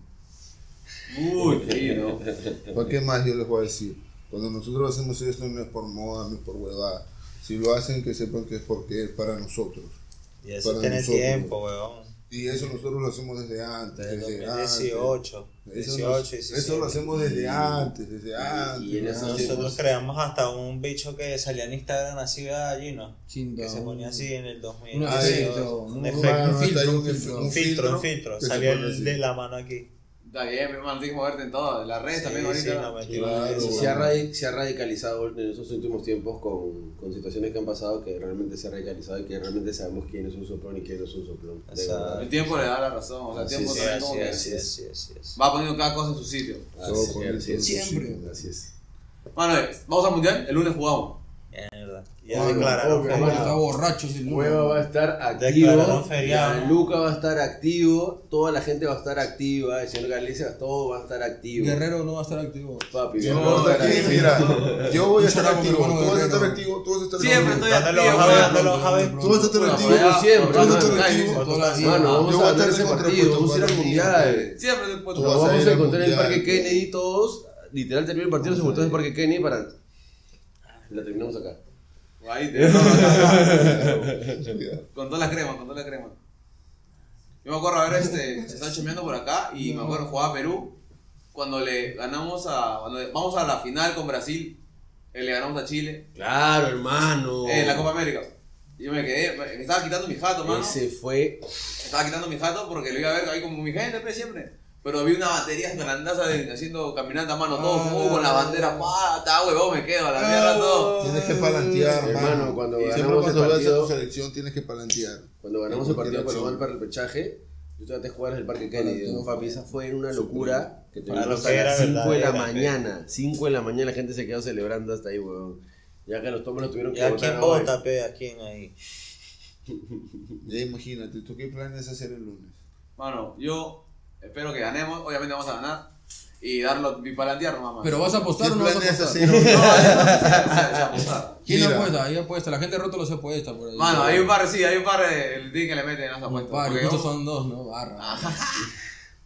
Uy, fino. ¿Para qué más yo les voy a decir? Cuando nosotros hacemos esto no es por moda, no es por huevada. Si lo hacen, que sepan que es porque es para nosotros. Y eso Para tiene nosotros. tiempo, weón. Y eso nosotros lo hacemos desde antes. Desde Desde dos mil dieciocho. antes. Eso, dieciocho, nos- diecisiete. eso lo hacemos desde antes, desde antes. y en ¿no? esos Nosotros tiempos- creamos hasta un bicho que salía en Instagram así, ¿verdad? Allí, ¿no? Cinta, Que se un- ponía así en el dos mil. Un Ah, efecto, un un, efecto. Mano, un hasta filtro, hay un un filtro. Un filtro, un filtro. que se Salió pone el así. de la mano aquí. Está bien, mi hermano, tienes que moverte en todo. Las redes también Sí, sí, ahorita. nos metimos Claro, en eso. Se ha, radi- se ha radicalizado en esos últimos tiempos con, con situaciones que han pasado que realmente se ha radicalizado y que realmente sabemos quién es un soplón y quién no es un soplón. De Exacto. verdad. El tiempo le da la razón. O sea, el Así tiempo Sí, también así como que es, así es, así es, así es. va poniendo cada cosa en su sitio. Así, Todo así con es. Siempre. Así es. Mano, vamos al mundial. El lunes jugamos. Mierda. Ya Obvio, declararon obvio, Vamos a feriado. estar borrachos y Hueva va a estar activo, Declararon feriado. Luca va a estar activo, toda la gente va a estar activa, el señor Galicia, todo va a estar activo. Guerrero no va a estar activo. Papi, Yo, Guerrero va a estar aquí, activo. mira, yo voy a Un estar saludo, activo, mi hermano tú vas a estar Guerrero. activo, tú vas a estar Siempre activo. estoy ¿Dónde lo activo, vas a ver? weón. ¿Dónde lo vas a ver? Tú vas a estar Bueno, activo, ya, siempre, tú vas a mano. estar activo. Con Todas las tu- Mano, vamos Yo a voy a ver estar ese de partido, vamos a ir al contrapunto mundial. Siempre después Tú Nos vas a vamos ir a al encontrar en el mundial, Parque pues. Kennedy todos, literal terminó el partido, nos encontramos en el Parque Kennedy para... La terminamos acá. Ahí te Con toda la crema, con toda la crema. Yo me acuerdo, a ver, este, se están chameando por acá y me acuerdo jugaba Perú cuando le ganamos a. Cuando vamos a la final con Brasil, eh, le ganamos a Chile Claro, hermano. eh, en la Copa América. Y yo me quedé, me, me estaba quitando mi jato, mano. Ese fue... Me estaba quitando mi jato porque lo iba a ver ahí como mi gente, pues, siempre. Pero vi una batería grandaza de, haciendo caminata a mano, todo Ah. fuego con la bandera, pa, está huevón, me quedo a la mierda todo. Tienes que palantear, Hermano, mano. cuando Siempre ganamos cuando el vayas a partido- tu selección tienes que palantear. Cuando ganamos En el partido cualquier para acción. para el pechaje, yo traté de jugar en el Parque Kennedy. ¿no? Papi, esa fue una locura que Para terminó lo hasta que era las cinco de la verdadera, mañana. cinco de la mañana la gente se quedó celebrando hasta ahí, weón. Ya que los tomos los tuvieron ¿Y que a botar quién hoy. vota, pe? ¿A quién ahí? Ya imagínate, ¿tú qué planes hacer el lunes? Mano, yo espero que ganemos, obviamente vamos a ganar. Y darlo, bipalantear nomás, mano. ¿Pero vas a apostar ¿Qué o no vas a planes apostar? hacer? No, eso no se puede, o sea, apostar. ¿Quién Mira. apuesta? Ahí apuesta. La gente roto los apuesta por ahí. Mano, hay un par, sí, hay un par de el team que le meten en las Un apuestas. par, porque estos yo- son dos, ¿no? Barra. Ajá.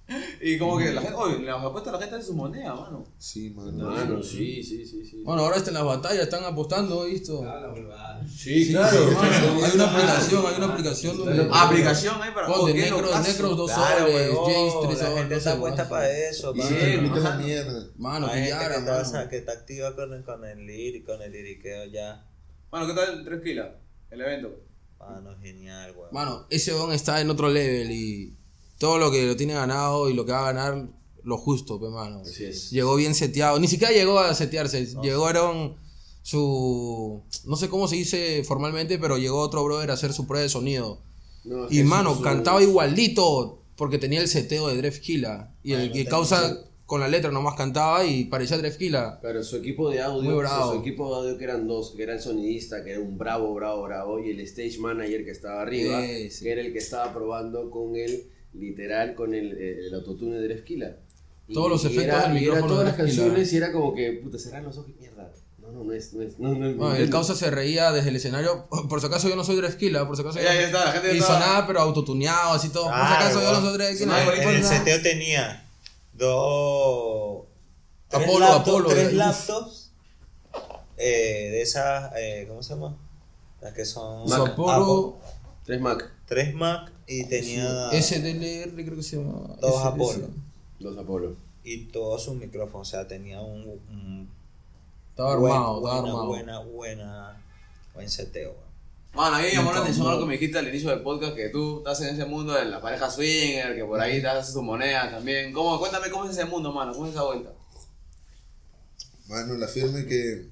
Y como que la gente, oye, en las apuestas la gente hace su moneda, mano. Sí, mano. Mano, sí, sí, sí, sí. Bueno, ahora está en las batallas, están apostando, ¿visto? Sí, Sí, claro. mano, hay una aplicación, hay una aplicación donde... Ah, aplicación ahí para Ponte oh, qué Necros, locazo. Necros dos Claro, soles, huevón, Jace tres la soles. gente no está sé, puesta guacho. para eso, Y mano. se te permite la ajá. mierda. Mano, Hay gente pillara, que está, mano. o sea, que está activa con el, con el lir, con el liriqueo ya. Bueno, ¿qué tal tres kilas? El evento. Mano, genial, weón. Mano, ese don está en otro level y todo lo que lo tiene ganado y lo que va a ganar, lo justo, pe, mano. Así es. Llegó bien seteado, ni siquiera llegó a setearse, llegaron su... no sé cómo se dice formalmente, pero llegó otro brother a hacer su prueba de sonido. No, Y Jesús, mano, su- cantaba igualito porque tenía el seteo de Dref Killa. Y el Bueno, que tenía- causa con la letra nomás cantaba y parecía Dref Killa. Claro, su equipo de audio, Muy o sea, bravo. su equipo de audio que eran dos, que era el sonidista, que era un bravo, bravo, bravo, y el stage manager que estaba arriba, Sí, sí. que era el que estaba probando con el, literal, con el, eh, el autotune de Drefkila. Y- Todos los y efectos era, del y era micrófono todas de las Drefkila. canciones y era como que, puta, cerrar los ojos y mierda. No, no, no es, no es, no, no es. Bueno, el causa se reía desde el escenario. Por si acaso yo no soy Dref Killa, por si acaso yo Ya, no- ya está, la gente ya Y está. sonaba pero autotuneado, así todo. Por si Claro, acaso yo no weón. soy Dref Sonaba Killa. igualito. En el Sonaba- seteo tenía dos... tres Apolo, laptops, Apolo, tres eh. laptops eh, de esas, eh, ¿cómo se llama? Las que son... Su Mac. Apolo, Tres Mac, Tres Mac y tenía S D L R creo que se llama. dos S D L R. Apolo. dos Apolo. Y todos sus micrófonos, o sea, tenía un... un Estaba buen- armado, buena, estaba armado. buena, buena, buen seteo, weón. Mano, a mí me llamó la No, atención no. algo que me dijiste al inicio del podcast, que tú estás en ese mundo de la pareja swinger, que por ahí te haces tu moneda también. ¿Cómo? Cuéntame cómo es ese mundo, mano, cómo es esa vuelta. Mano, la firme que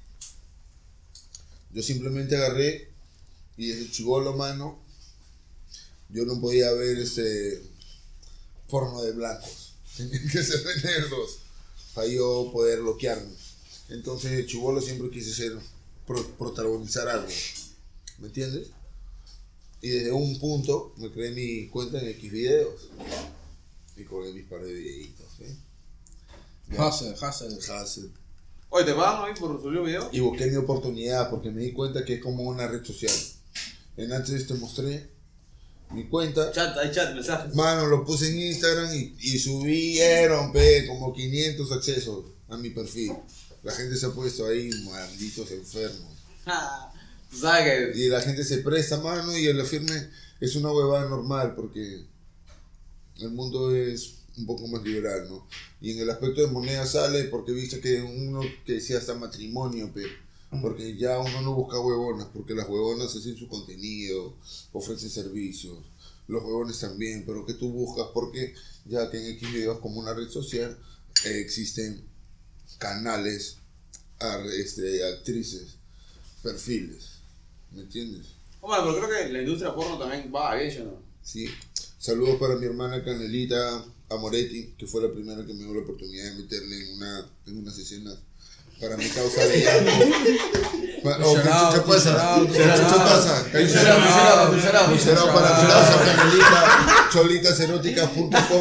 yo simplemente agarré y desde chibolo, mano, yo no podía ver ese porno de blancos. Tenían que ser de negros para yo poder bloquearme. Entonces, de chibolo siempre quise ser, pro- protagonizar algo. ¿Me entiendes? Y desde un punto me creé mi cuenta en Xvideos y colgué mis par de videitos. ¿eh? Ya. Hassel, Hassel. Hassel. Oye, ¿te pagan hoy por subir un video? Y busqué mi oportunidad porque me di cuenta que es como una red social. En antes te mostré mi cuenta. Chat, hay chat, mensajes. Mano, lo puse en Instagram y, y subieron, pe, como quinientos accesos a mi perfil. La gente se ha puesto ahí, malditos enfermos. Tú sabes que... Y la gente se presta, mano, y en la firme es una huevada normal porque el mundo es un poco más liberal, ¿no? Y en el aspecto de moneda sale porque viste que uno que decía hasta matrimonio, pe, porque ya uno no busca huevonas, porque las huevonas hacen su contenido, ofrecen servicios, los huevones también, pero que tú buscas porque ya que en Xvideos como una red social eh, existen canales, ar- este, actrices, perfiles, ¿me entiendes? Bueno, pero creo que la industria porno también va bien, ¿sí o no? Sí. Saludos para mi hermana Canelita Amoretti, que fue la primera que me dio la oportunidad de meterle en una, en unas escenas para mi causa de llanto. Pa- oh, ¿qué chucha pasa? ¿Qué chucha pasa? ¿Qué chucha pasa? Un shout para mi causa Canelita, cholitas eróticas punto com.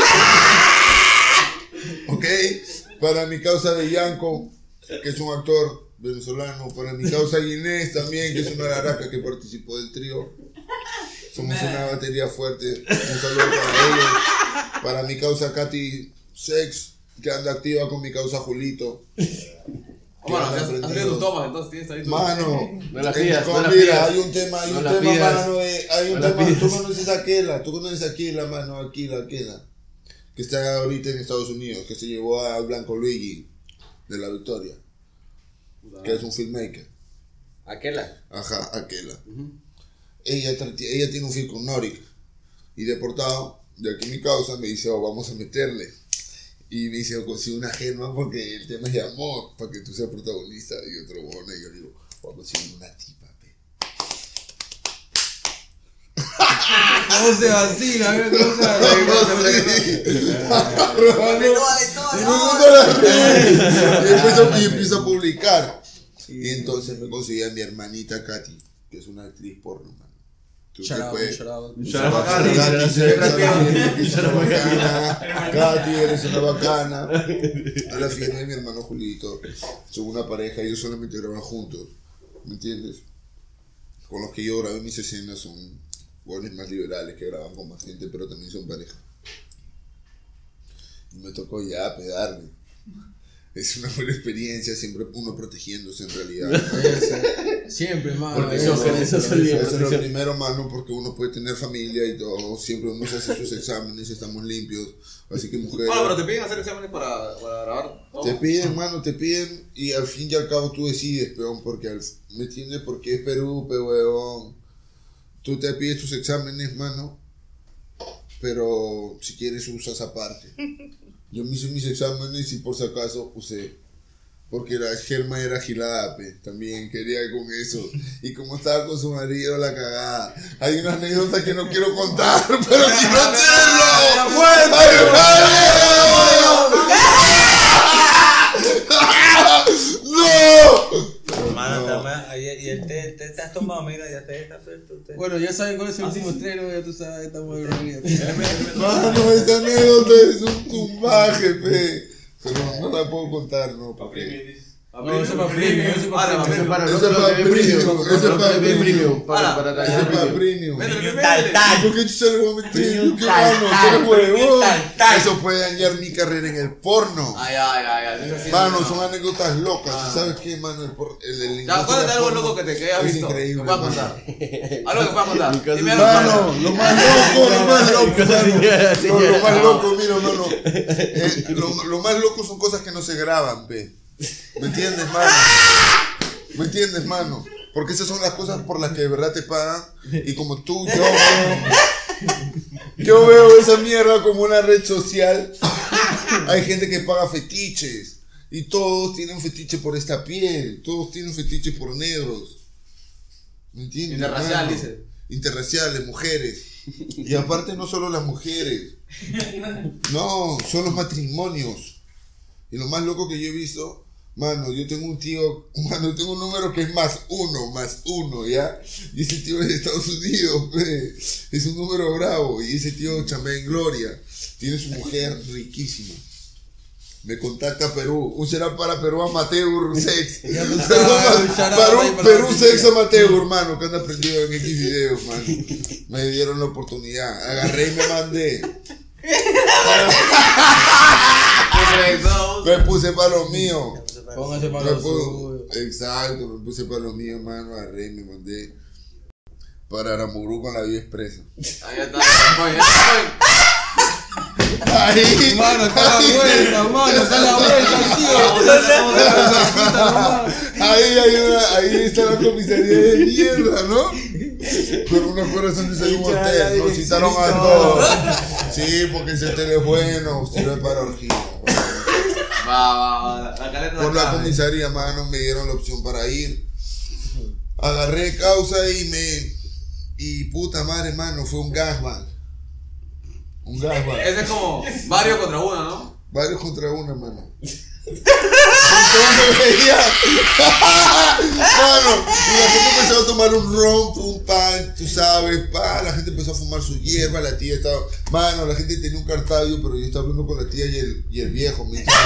Ok, para mi causa de Yanko, que es un actor venezolano, para mi causa Inés también, que es una laraca que participó del trío. Somos una batería fuerte. Un saludo para ellos. Para mi causa Katy Sex, que anda activa con mi causa Julito. Bueno, anda has has prendido. tenido tus tomas, entonces tienes ahí tu... Mano, No la en- pidas, con- no la mira, pidas. hay un tema, hay No un la tema, pidas. mano, de, hay un No la tema, tú pidas. conoces a Aquela, tú conoces a Aquila, mano, Aquila, Aquila, que está ahorita en Estados Unidos, que se llevó a Blanco Luigi de la Victoria, que es un filmmaker. Aquela. Ajá, Aquela. ella, tra- ella tiene un film con Norik y deportado, de aquí mi causa me dice, oh, vamos a meterle. Y me dice, oh, consigo una gema porque el tema es de amor, para que tú seas protagonista. Y otro bueno, y yo digo, voy a conseguir una tipa, pe. ¿Cómo se vacila? Mira cómo se Y empiezo, y empiezo a publicar. Y entonces me conseguí a mi hermanita Katy, que es una actriz porno, mano. Tú Shout te out, puedes- shout out. Shout out a Katy, Katy, eres una bacana. Katy, eres una bacana. A la firma de mi hermano Julito. Son una pareja, ellos solamente graban juntos. ¿Me entiendes? Con los que yo grabé mis escenas son buenos más liberales que graban con más gente, pero también son pareja. Me tocó ya pedarle. Es una buena experiencia, siempre uno protegiéndose en realidad. Siempre, mano. Porque eso, eso- eso, eso- Eso es lo primero, mano, porque uno puede tener familia y todo. Siempre uno se hace sus exámenes, estamos limpios. Así que mujeres. Bueno, pero te piden hacer exámenes para, para grabar. ¿no? Te piden, mano, te piden. Y al fin y al cabo tú decides, peón, porque al, ¿me entiendes? Porque es Perú, pe huevón. Tú te pides tus exámenes, mano. Pero si quieres usas aparte. Yo me hice mis exámenes y por si acaso usé. Porque la germa era gilada, pe. También quería ir con eso. Y como estaba con su marido, la cagada. Hay una anécdota que no quiero contar, pero quiero hacerlo. ¡No! Mano, No. también, ahí- y el té, té te has tomado, mira, ya te está fresco. Té. Bueno, ya saben cuál es el último estreno, ya tú sabes, estamos de reunión. Mano, esta anécdota es un tumbaje, pe. Pero no la puedo contar, no, porque... No, eso es para premium, eso es Ahora, para Eso es para premium. para Eso los es que para te ven premium, premium. eso es Los que para te ven premium. premium. Para, Ahora, para Eso es tratar para premium. premium. Métele, Premium métele. tal, tal. ¿Y por qué tú se le voy a meter? Premium ¿Qué tal, mano? tal, ¿Tú eres huevón? premium tal, tal. Eso puede dañar mi carrera en el porno. Ay, ay, ay, ay. Eso sí, Mano, no. son anécdotas locas. Ah. ¿Y sabes qué, mano? El, por- el, el Ya, industria cuéntate algo porno loco que te que hayas es visto. increíble, Que puedas mano. contar. Algo que puedas contar. Mi caso Dime es- algo. Mano, lo más loco, lo más loco, Cosa mano. señora, No, señora. lo más loco, mira, mano. Eh, lo, lo más loco son cosas que no se graban, pe. ¿Me entiendes, mano? ¿Me entiendes, mano? Porque esas son las cosas por las que de verdad te pagan. Y como tú, yo veo, yo veo esa mierda como una red social. Hay gente que paga fetiches. Y todos tienen fetiche por esta piel. Todos tienen fetiche por negros. ¿Me entiendes? Interracial, mano? dice. Interraciales, mujeres. Y aparte no solo las mujeres. No, son los matrimonios. Y lo más loco que yo he visto, mano, yo tengo un tío, mano, tengo un número que es más uno, más uno, ¿ya? Y ese tío es de Estados Unidos, pe. Es un número bravo. Y ese tío chambea en Gloria. Tiene su mujer riquísima. Me contacta Perú. Un será para Perú Amateur Sex. Ya tú Perú, sabes, un shout out Perú, ahí para Perú la Sex policía. Amateur, hermano, que han aprendido en X videos, mano. Me dieron la oportunidad. Agarré y me mandé. Me puse para lo mío. Póngase para Me los pu- Exacto, me puse para lo mío, mano. Agarré y me mandé para Aramurú con la vía expresa. Ahí está. Voy, ya estoy. Ahí, Mano, está la vuelta, mano, está la vuelta, tío. ahí, hay una, ahí está la comisaría de mierda, ¿no? Con unas corazones en un hotel, nos citaron a todos. Sí, porque ese hotel es bueno, sirve para orgía. Va, va, va. La caleta Por la acá, eh. comisaría, mano, me dieron la opción para ir. Agarré causa y me... Y puta madre, mano, fue un gasbag. Un gasbag. Ese es como varios contra uno, ¿no? Varios contra una, mano. Entonces veía. Mano, y la gente empezó a tomar un ron, pum, pan, tú sabes, pa, la gente empezó a fumar su hierba, la tía estaba. Mano, la gente tenía un cartadio, pero yo estaba hablando con la tía y el, y el viejo, me dice,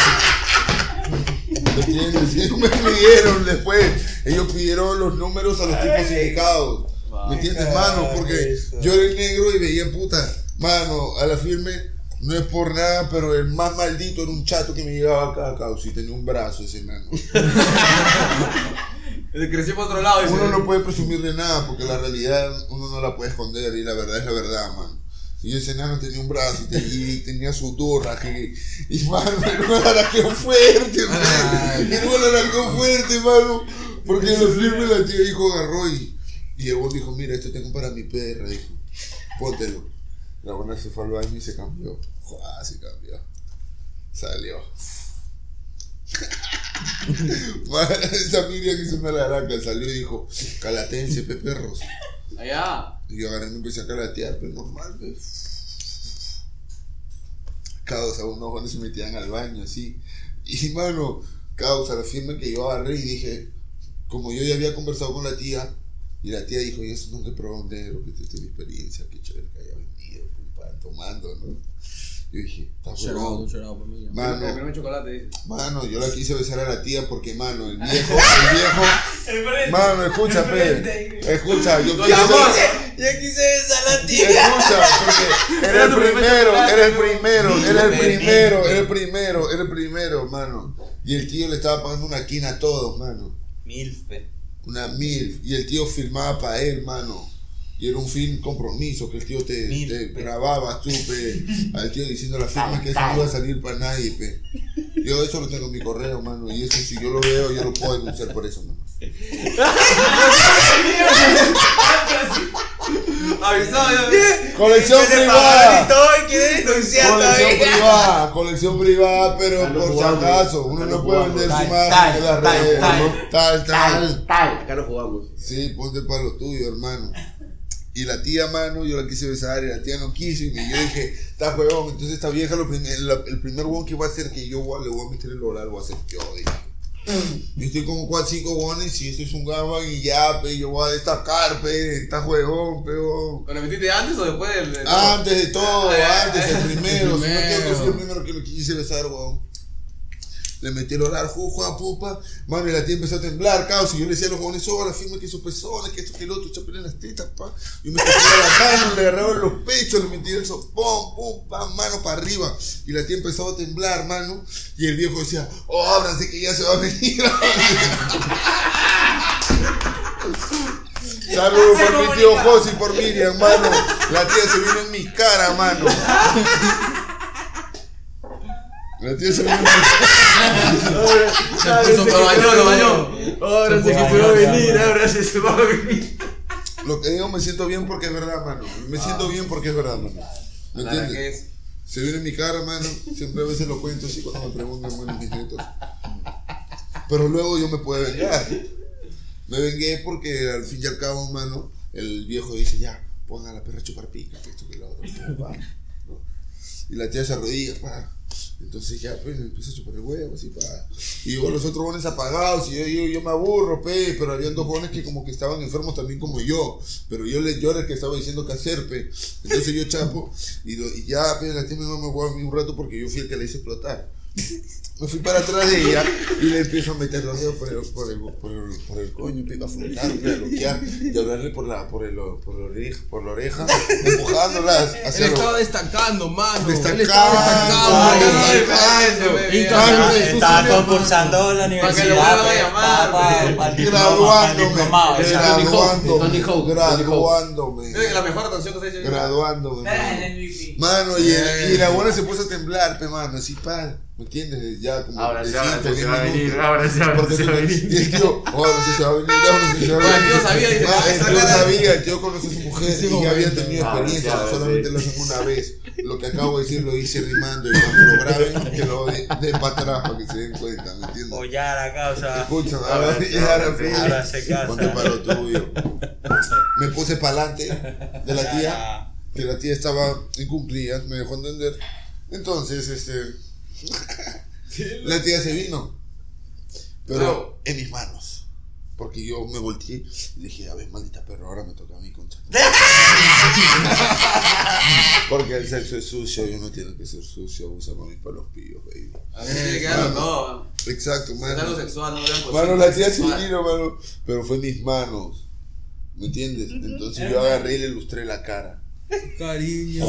¿me entiendes? Y ellos me pidieron después, ellos pidieron los números a los tipos indicados. ¿Me entiendes, mano? Porque yo era el negro y veía puta. Mano, a la firme, no es por nada, pero el más maldito era un chato que me llegaba acá, causa, y tenía un brazo ese enano. Ese creció por otro lado. Dice. Uno no puede presumir de nada, porque la realidad uno no la puede esconder, y la verdad es la verdad, mano. Y ese enano tenía un brazo y, te- y tenía su durra, que, y mano, era un araqueo fuerte, man. Era un araqueo fuerte, mano. Porque en la firme la tía dijo, agarró y, y el buen dijo, mira, esto tengo para mi perra, dijo, póntelo. La buena se fue al baño y se cambió. Joder, se cambió. Salió. Esa Miriam hizo una laraca, salió y dijo, calatense, pe perros. Allá. Y yo agarré y me empecé a calatear, pero normal, pe. Causa, unos jóvenes se metían al baño, así. Y mano, causa, la firme que yo agarré y dije, como yo ya había conversado con la tía, y la tía dijo, y eso nunca he probado un negro, que esta es mi experiencia, qué chévere que haya venido, pum, pan, tomando, ¿no? Yo dije, está Chorado, bueno. chorado por mí. El Mano, primer chocolate, dice. mano, yo la quise besar a la tía porque, mano, el viejo, el viejo, mano, escucha, pe, escucha, yo Don quise Amor, besar- Yo quise besar a la tía. Escucha, porque era el primero, era el primero, era el primero, era el primero, era el primero, mano. Y el tío le estaba pagando una quina a todos, mano. Milfe. Una mil. Y el tío filmaba para él, mano. Y era un film compromiso, que el tío te, te grababa tú, pe, al tío diciendo la firma que eso no iba a salir para nadie, pe. Yo eso lo tengo en mi correo, mano, y eso si yo lo veo, yo lo puedo denunciar por eso, mano. Colección privada. Colección privada, colección privada, pero por si acaso, uno no puede vender su imagen en las redes, tal, tal, tal. Acá no jugamos. Sí, ponte para lo tuyo, hermano. Y la tía, mano, yo la quise besar y la tía no quiso. Y yo dije, está huevón. Entonces esta vieja, lo primer, el, el primer huevón que va a hacer que yo le voy a meter el oral, voy a hacer yo. Dije. Yo estoy como cuatro, cinco huevones y esto es un gama y ya, pe, yo voy a destacar, pe, está huevón, pe. ¿Lo metiste antes o después del.? De antes de todo, antes, el primero. Si no tengo que ser el primero que lo quise besar, huevón. Le metí el oral, juja, pupa, mano, y la tía empezó a temblar, caos, y yo le decía a los jóvenes, oh, la firma que sus pezones, que esto, que el otro, chapele en las tetas, pa. Yo me tocaba la mano, le agarraba los pechos, le metí el sopón, pum, pam, mano para arriba, y la tía empezó a temblar, mano, y el viejo decía, oh, ábranse que ya se va a venir. Saludos por mi tío José y por Miriam, mano, la tía se vino en mi cara, mano. La tía se vino en mi cara. Se puso lo bañó, lo bañó. Ahora sí que se va a venir, ahora sí se va a venir. Lo que digo me siento bien porque es verdad, mano. Me siento bien porque es verdad, mano. ¿Me entiendes? Se viene en mi cara, mano. Siempre a veces lo cuento así cuando me preguntan, bueno, mis nietos. Pero luego yo me puedo vengar. Me vengué porque al fin y al cabo, mano, el viejo dice, ya, ponga a la perra a chupar pica, que esto que lo otro, que va, ¿no? Y la tía se arrodilla, pa. Entonces ya, pues, empieza a chupar el huevo, así, pa. Y yo, los otros jóvenes apagados, y yo, yo, yo me aburro, pe, pero habían dos jóvenes que como que estaban enfermos también como yo, pero yo, le, yo era el que estaba diciendo qué hacer, pe. Entonces yo chapo, y, lo, y ya, pe, la tía me va a jugar a mí un rato porque yo fui el que le hice explotar. Me fui para atrás de ella y le empiezo a meter los dedos por el, por el, por el, por el coño, empiezo a frotarle, a bloquear y a hablarle por la, por el, por la oreja, por la oreja, empujándolas hacia Él lo- estaba destacando, mano. Destacando, Él estaba destacando. destacando. Estaba concursando en la Para que lo universidad. vuelvan a llamar, pa- pe. pa- el diploma, Graduándome, el diplomado, Tony exacto. Hawk, graduándome, Tony Hawk, graduándome, Creo que la mejor atención que se ha hecho. graduándome, mano. Mano, y, el- y la buena se puso a temblar, pe, mano, así, pa, ¿me entiendes? Ya como Ahora de sí, ahora cinco, sí diez se va a venir, minutos. ahora sí, ahora Porque sí se va a tú- venir. Y el tío, ahora sí se va a venir, ahora sí se va a Bueno, el venir. tío sabía, dice, Ah, el esa tío cara- sabía, el tío conoce a su mujer Sí, y ya había momento. tenido Ah, experiencia, ya, solamente sí. lo hacen una vez. Lo que acabo de decir lo hice rimando y cuando lo graben, que lo den de para atrás para que se den cuenta, ¿me entiendes? O ya la causa. Escucha, Ahora ahora sí, sí, ahora ahora sí. sí. Ahora se casa. Ponte para lo tuyo. Me puse para adelante de la tía, que la tía estaba incumplida, me dejó entender. Entonces, este. La tía se vino. Pero en mis manos. Porque yo me volteé y dije, a ver, maldita perro, ahora me toca a mí, concha. Porque el sexo es sucio y uno tiene que ser sucio, abusa mami para los pillos, baby. Así tiene que quedarlo todo. Exacto, Es algo mano. sexual, no vean por Mano, sí, la tía se sexual. vino, mano. Pero fue en mis manos. ¿Me entiendes? Entonces yo agarré y le lustré la cara. Cariño,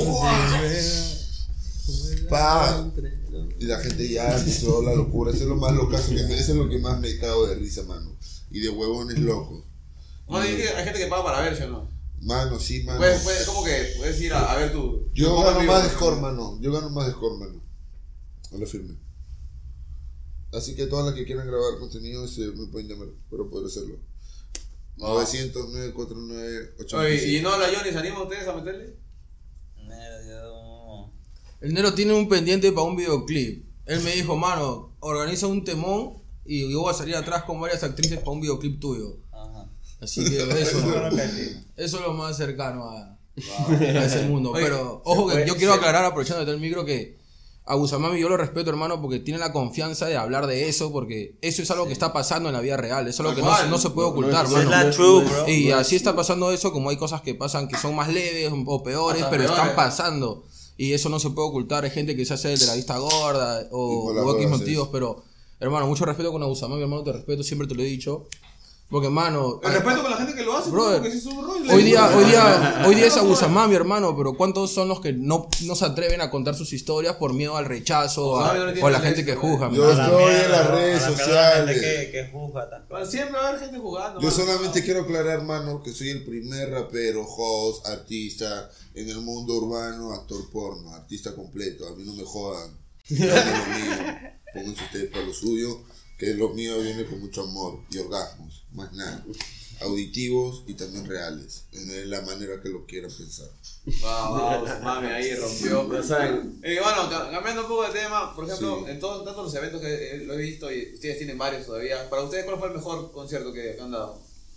Pa. Y la gente ya empezó la locura. Eso es lo más locazo que me, eso es lo que más me cago de risa, mano. Y de huevones locos. Bueno, hay hay gente que paga para ver, ¿sí o no? Mano, sí, mano. Puedes, puedes, ¿cómo que? Puedes ir a, a ver tu. Yo tu gano amigo. más de score, mano. Yo gano más de score, mano. A la firme. Así que todas las que quieran grabar contenido se me pueden llamar para poder hacerlo. novecientos nueve cuarenta y nueve ochenta y Oye, cinco. y no habla Johnny, ¿se anima ustedes a meterle? Mira, yo- El Nero tiene un pendiente para un videoclip. Él me dijo, mano, organiza un temón y yo voy a salir atrás con varias actrices para un videoclip tuyo. Ajá. Así que eso, eso es lo más cercano a, a ese mundo. Oye, Pero ojo que puede yo quiero ser. aclarar, aprovechando el micro, que a Gusamami yo lo respeto, hermano, porque tiene la confianza de hablar de eso, porque eso es algo que está pasando en la vida real. Eso es algo que no, se- no se puede ocultar, Esa es mano. la true, bro. Y así está pasando eso, como hay cosas que pasan que son más leves o peores, Hasta pero peores. están pasando. Y eso no se puede ocultar. Hay gente que se hace de la vista gorda Y o, por las o X huevas, motivos, sí. pero hermano, mucho respeto con Abusamami, hermano, te respeto, siempre te lo he dicho. Porque, mano... El respeto con la gente que lo hace, brother, porque si es un rol. Hoy día, hoy día, hoy día es Abusamá, mi hermano, pero ¿cuántos son los que no, no se atreven a contar sus historias por miedo al rechazo a- o a la gente que juzga? mi Yo hermano? estoy en las redes sociales. Que, que juzga, tal. Bueno, siempre va a haber gente jugando. Yo mano. solamente quiero aclarar, hermano, que soy el primer rapero, host, artista en el mundo urbano, actor porno, artista completo. A mí no me jodan. Yo hago lo mío. Pónganse ustedes para lo suyo, que lo mío viene con mucho amor y orgasmos, más nada. Auditivos y también reales, en la manera que lo quieran pensar. Wow, wow, mami, ahí rompió. Ya saben. Eh, bueno, ca- cambiando un poco de tema, por ejemplo, Sí. en todos tantos los eventos que eh, lo he visto y ustedes tienen varios todavía, para ustedes, ¿cuál fue el mejor concierto que han dado?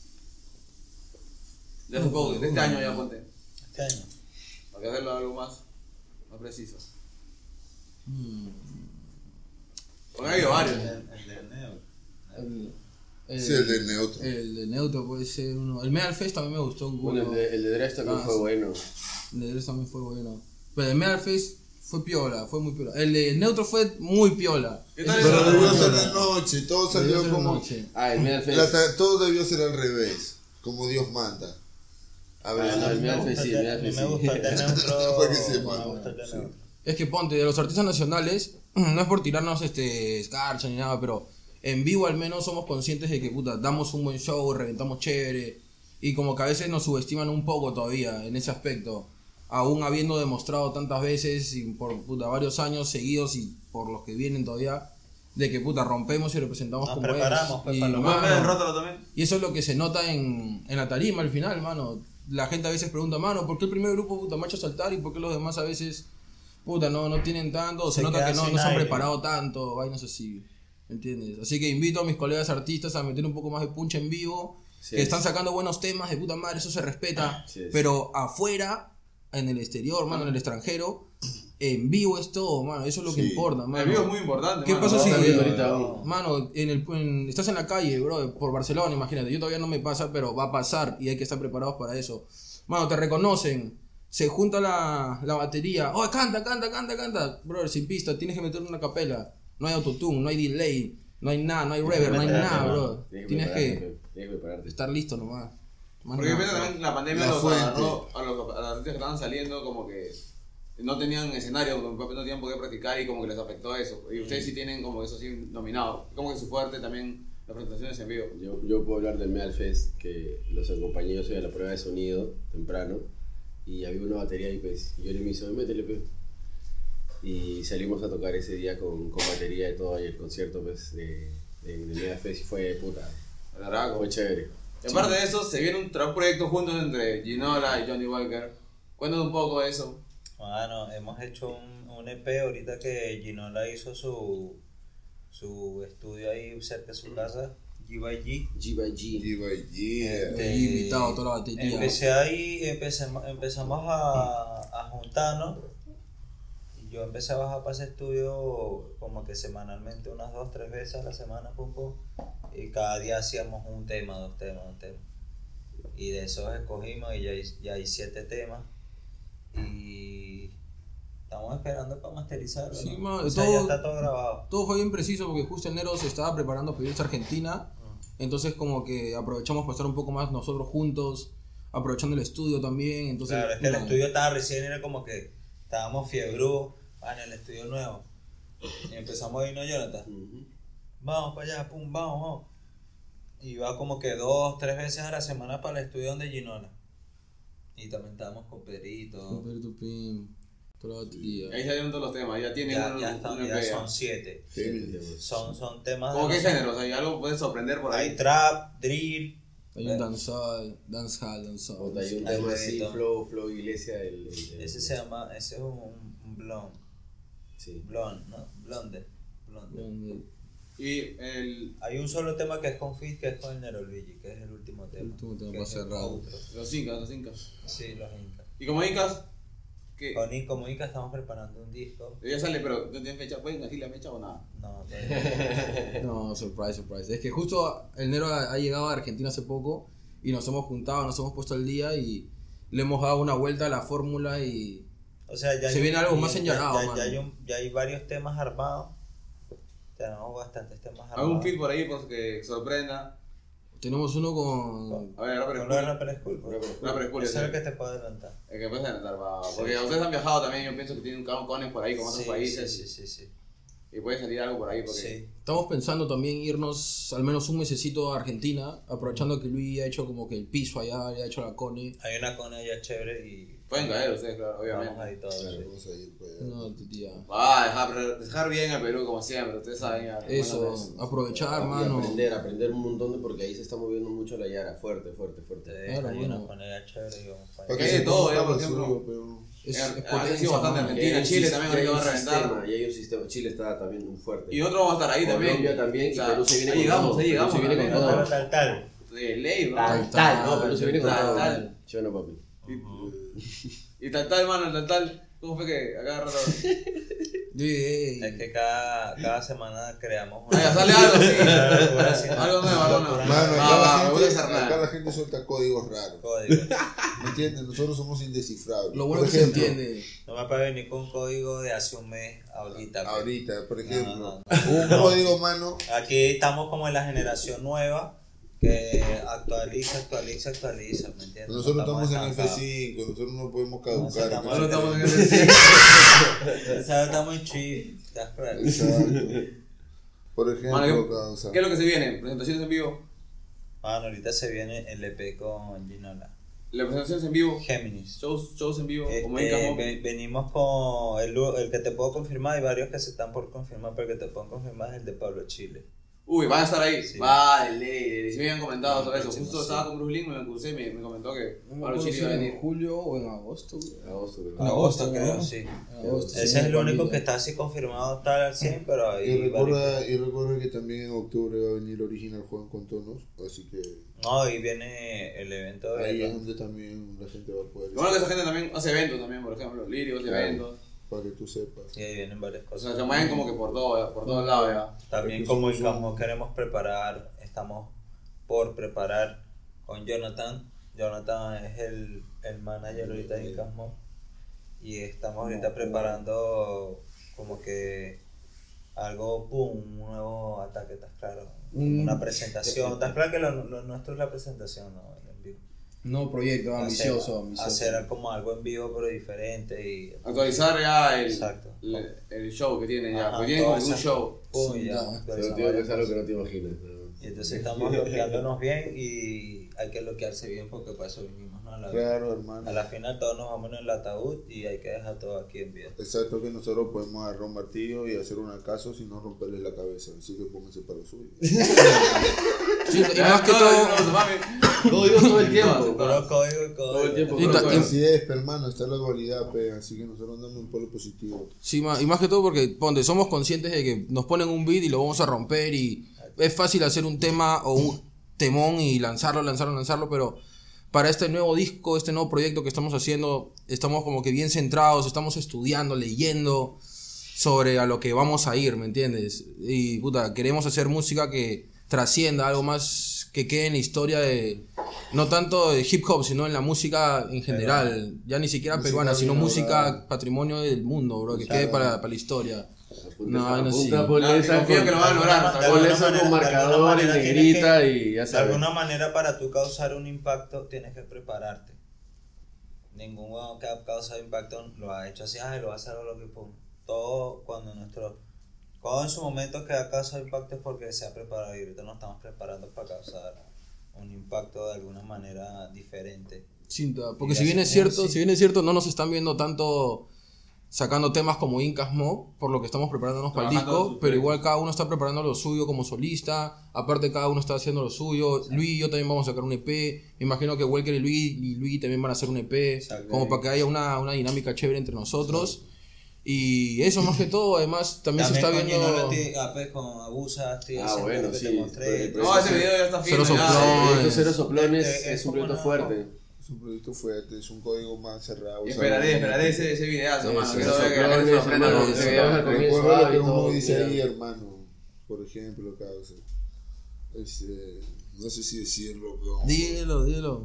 De hace poco, de este año ya, ponte. Este año. Para que hacerlo algo más, más preciso. Porque ha habido varios. El, el, Sí, el de neutro. El de neutro puede ser uno. El Metal Fest también me gustó un Bueno, culo. el de, el de Dress también Ah, fue sí. bueno. El de Dress también fue bueno. Pero el Metal Fest fue piola, fue muy piola. El de neutro fue muy piola. ¿Qué tal Pero eso? debió ser de noche, todo Debió salió ser como... noche. Ah, el Metal Fest. la ta- todo debió ser al revés, como Dios manda. A Ah, veces. no, el Me Metal gusta Fest sí, el el de- Metal Fest me sí. gusta el de neutro. Fue que sí, Me mano. gusta el de Sí. neutro. Es que ponte, de los artistas nacionales, no es por tirarnos este escarcha ni nada, pero en vivo al menos somos conscientes de que puta, damos un buen show, reventamos chévere. Y como que a veces nos subestiman un poco todavía en ese aspecto. Aún habiendo demostrado tantas veces y por puta, varios años seguidos y por los que vienen todavía, de que puta rompemos y representamos Nos como preparamos, es. pues, Y, para lo ¿Pueden ver mano, el rótulo también? y eso es lo que se nota en, en la tarima al final, mano. La gente a veces pregunta, mano, ¿por qué el primer grupo puta macho saltar y por qué los demás a veces puta no, no tienen tanto? O se, Se nota queda que no, sin no se han aire. preparado tanto, vainas así. ¿Entiendes? Así que invito a mis colegas artistas a meter un poco más de punch en vivo. Sí, que están sí. sacando buenos temas de puta madre, eso se respeta. Sí, sí. Pero afuera, en el exterior, mano, en el extranjero, en vivo es todo, mano. Eso es lo que Sí. importa, mano. El vivo es muy importante. ¿Qué mano. pasa No, si- está bien ahorita aún. Mano, en el, en- estás en la calle, bro, por Barcelona, imagínate. Yo todavía no me pasa, pero va a pasar y hay que estar preparados para eso. Mano, te reconocen, se junta la, la batería. Oh, canta, canta, canta, canta. Bro, sin pista, tienes que meter una capela. No hay autotune, no hay delay, no hay nada, no hay reverb, no hay nada, bro. Tienes que Tienes que prepararte. estar listo nomás. Más Porque nada, depende bro. también la pandemia La los fuente. agarró a los, a los artistas que estaban saliendo como que no tenían escenario, no tenían por qué practicar y como que les afectó eso. Y ustedes sí tienen como eso sí dominado. Como que su fuerte también las presentaciones en vivo. Yo, yo puedo hablar del Metal Fest, que los acompañé, yo soy a la prueba de sonido temprano, y había una batería y pues yo le hice, métele pues. Y salimos a tocar ese día con, con batería y todo, y el concierto pues de, de, de Metal Fest y fue puta, La verdad, fue chévere. y aparte de eso, se viene un tra- proyecto juntos entre Ginola y Johnny Walker. Cuéntanos un poco de eso. Bueno, hemos hecho un, un E P ahorita que Ginola hizo su, su estudio ahí cerca de su casa, G by G. G by G. G by G. Este, Ahí invitado toda la batería. Empecé ahí, empecemos, empezamos a, a juntarnos. Y yo empecé a bajar para ese estudio como que semanalmente, unas dos, tres veces a la semana, pum, pum. Y cada día hacíamos un tema, dos temas, un tema. Y de esos escogimos y ya hay, ya hay siete temas. Y estamos esperando para masterizarlo. Sí, ¿no? mano, O sea, todo- ya está todo grabado. Todo fue bien preciso porque justo enero se estaba preparando para irse a Argentina. Entonces como que aprovechamos para estar un poco más nosotros juntos, aprovechando el estudio también. Entonces, Claro, es que el bueno, estudio estaba recién, era como que estábamos fiebrudos en el estudio nuevo. Y empezamos a irnos, Jonathan. Ujú. Vamos para allá, pum, vamos, vamos. Y va como que dos, tres veces a la semana para el estudio donde Ginola. Y también estábamos con Pedrito. Super Tupín, toda la batería. Ahí salieron todos los temas, ya tienen Ya, un, ya, un están, E ya P ya. son siete. Sí, Son, son temas ¿Cómo de qué los- géneros? ¿Hay algo que puede sorprender por ahí? Hay trap, drill. Hay un dancehall, dancehall, dancehall. Puta, hay un Hay tema así, reggaetón. flow, flow iglesia. El, el- el- Ese se llama, ese es un, un blonde. Sí. Blonde, ¿no? Blonde. Blonde. Donde Y el, Hay un solo tema que es con Fizz, que es con el Nero Luigi, que es el último tema. El último tema que para es el cerrar. outro. los incas, los incas. Sí, los Incas. Y como incas, que Con I- como Inca estamos preparando un disco. ya sale, pero no tienen fecha. ¿Pueden decir la fecha o nada? No, todavía No, surprise, surprise. Es que justo el Nero ha, ha llegado a Argentina hace poco y nos hemos juntado, nos hemos puesto al día y le hemos dado una vuelta a la fórmula y no. O sea, ya Se hay viene un- algo más ya- enllarado, ya, mano. ya hay un- ya hay varios temas armados. Tenemos bastantes temas armados. ¿Algún feed por ahí por que sorprenda? Tenemos uno con... A ver, Rapper Con lo de School. Rapper School. pues. Rapper School, Eso es ese. lo que te puedo adelantar. El que puedes adelantar, va. Porque ustedes han viajado también, yo pienso que tienen un cones por ahí con otros Sí, países. sí, sí, sí, sí. Y puede salir algo por ahí. Porque... Sí. Estamos pensando también irnos al menos un mesecito a Argentina, aprovechando que Luis ha hecho como que el piso allá, ya ha hecho la cone. Hay una cona ya chévere y Pueden caer ustedes, claro, obviamente. vamos ahí todos. Claro, sí. vamos a ir para allá. No, tía. Ah, dejar, dejar bien el Perú como siempre, ustedes saben. ya, Eso, hermanos, aprovechar, y mano. aprender, aprender un montón de porque ahí se está moviendo mucho la Yara, fuerte, fuerte, fuerte. Claro, Hay bueno. una cona ya chévere y vamos para Para allá. Hay de se todo, ponga ya, por lo ejemplo. suyo, pero- Es, Eh, es ha crecido potencia, bastante mano. Argentina, Chile también ahorita va a reventar. Y hay un sistema, Chile está también muy fuerte. Y otros vamos a estar ahí también. Colombia también, y Perú se viene ahí con llegamos, todo. ahí llegamos. Perú se viene con también, todo. Tal, tal, tal. De ley, ¿no? Tal, tal, no, Perú se viene con Tal, todo. tal. Chivano, papi. Y tal, tal, mano, tal, tal. ¿Cómo fue que acá rato? Ey, Es que cada, cada semana creamos una. Ay, sale algo así. Una locura así, ¿no? Algo nuevo, algo nuevo. Una Mano, locura. Va, acá, va, la me voy a gente, desarmar. acá la gente suelta códigos raros. Código. ¿Me entiendes? Nosotros somos indescifrables. Lo bueno Por que se ejemplo, entiende. No me puede venir con un código de hace un mes ahorita. pues. Ahorita, por ejemplo, No, un código, mano. Aquí estamos como en la generación nueva que actualiza, actualiza, actualiza, ¿me entiendes? Nosotros No estamos en F estancados. cinco, nosotros no podemos caducar. estamos- Ahora estamos en el Esa estamos en Chief, ¿estás claro? Exacto. Por ejemplo, Mano, causa. ¿qué es lo que se viene? ¿Presentaciones en vivo? Mano, ahorita se viene el E P con Ginola. ¿La presentaciones en vivo? Géminis. ¿Shows, shows en vivo? como Este, Inca Mob. ve- venimos con el, el que te puedo confirmar, hay varios que se están por confirmar, pero el que te puedo confirmar es el de Pablo Chile. Uy, van a estar ahí. Sí. Va, de ley. Si me habían comentado sobre eso. próximo, Justo sí. estaba con Bruce Lee, me crucé y me, me comentó que No me Pablo acuerdo Chile si iba a era venir. en julio o en agosto. güey. Agosto, creo. En agosto, creo, ¿no? sí. En agosto, Ese sí, es el único Pablito. que está así confirmado tal al cien, pero Y hay recuerda, varios. y recuerda que también en octubre va a venir Original Juan con Tonos, así que No, y viene el evento de ahí es donde también la gente va a poder Lo bueno que esa estar, gente también hace eventos también, por ejemplo, líricos, Claro. eventos. para que tú sepas. y ahí vienen varias O cosas. sea, se mueven como que por todo, por todos lados ya. También Es que como en somos Casmo un- queremos preparar, estamos por preparar con Jonathan. Jonathan es el, el manager ahorita en Casmo. Y estamos ahorita preparando como que algo, pum, un nuevo ataque, ¿estás claro? Mm. Una presentación. ¿Estás claro que lo, lo nuestro es la presentación, no? En vivo. No, proyecto, ambicioso, hacer, ambicioso. hacer como algo en vivo pero diferente y Actualizar ya el, Exacto. el, el show que tienen ya. Ajá, Porque tienen como todo un exacto. show. pum, Sí, y ya, ya. actualizamos Pero tío, que varias es algo que cosas. no te imaginas. ¿no? Y entonces estamos bloqueándonos bien y hay que bloquearse bien porque para eso vinimos, ¿no? A la, Claro, hermano. a la final todos nos vamos en el ataúd y hay que dejar todo aquí en vida. Exacto, que nosotros podemos agarrar un martillo y hacer una casa sin no romperles la cabeza, así que pónganse para lo suyo. Sí, y más que No, todo, no, no, mami. Todo digo todo el tiempo. Puro código y código. Todo el tiempo. Y puro ta- código. Así es, pero, hermano, está la dualidad, pe, así que nosotros andamos en polo positivo. sí, ma- y más que todo porque, ponte, somos conscientes de que nos ponen un beat y lo vamos a romper y es fácil hacer un tema o un temón y lanzarlo, lanzarlo, lanzarlo, pero para este nuevo disco, este nuevo proyecto que estamos haciendo, estamos como que bien centrados, estamos estudiando, leyendo sobre a lo que vamos a ir, ¿me entiendes? Y puta, queremos hacer música que trascienda, algo más que quede en la historia de, no tanto de hip hop, sino en la música en general, ya ni siquiera Música peruana, sino bien música lograda. patrimonio del mundo, bro, que Claro. quede para, para la historia. Apunta No, esa- no, apunta, sí. ponle No, esa confío con- que lo van a lograr. De Ponle alguna eso manera- con de marcador alguna en manera tienes negrita que- y ya De sabes. alguna manera para tú causar un impacto tienes que prepararte. Ningún huevón que ha causado impacto lo ha hecho así, ay, lo va a hacer lo que pum. Todo cuando nuestro... Todo en su momento que ha causado impacto es porque se ha preparado y ahorita nos estamos preparando para causar un impacto de alguna manera diferente. Cinta, porque Y si bien es así, cierto, sí. si bien es cierto, no nos están viendo tanto sacando temas como Incas Mo, por lo que estamos preparándonos para el Trabajando disco, sus pero proyectos. igual cada uno está preparando lo suyo como solista, aparte cada uno está haciendo lo suyo, Luis y yo también vamos a sacar un E P, me imagino que Welker y Luis y Luis también van a hacer un E P, Exacto. como para que haya una, una dinámica chévere entre nosotros, y eso más que todo, además también, se está con viendo... Ginola, ti- ah, pues, con Abusa, estoy Ah, haciendo bueno, lo que sí, te mostré. pues, No, ese video ya está Cero fino. ya. soplón. Estos cero soplones Este, es un es proyecto como una- fuerte. Es un proyecto fuerte, es un código más cerrado. Y ¿sabes? esperaré, esperaré ese, ese videazo, Sí, mano. sí, Quiero esos ver que la gente se soplones, sorprenda hermano, con ese ese video video. al comienzo, Recuerda lo ah, que y uno todo, dice mira. ahí, hermano. Por ejemplo, causa. Este, no sé si decirlo, pero. Dilo, dilo.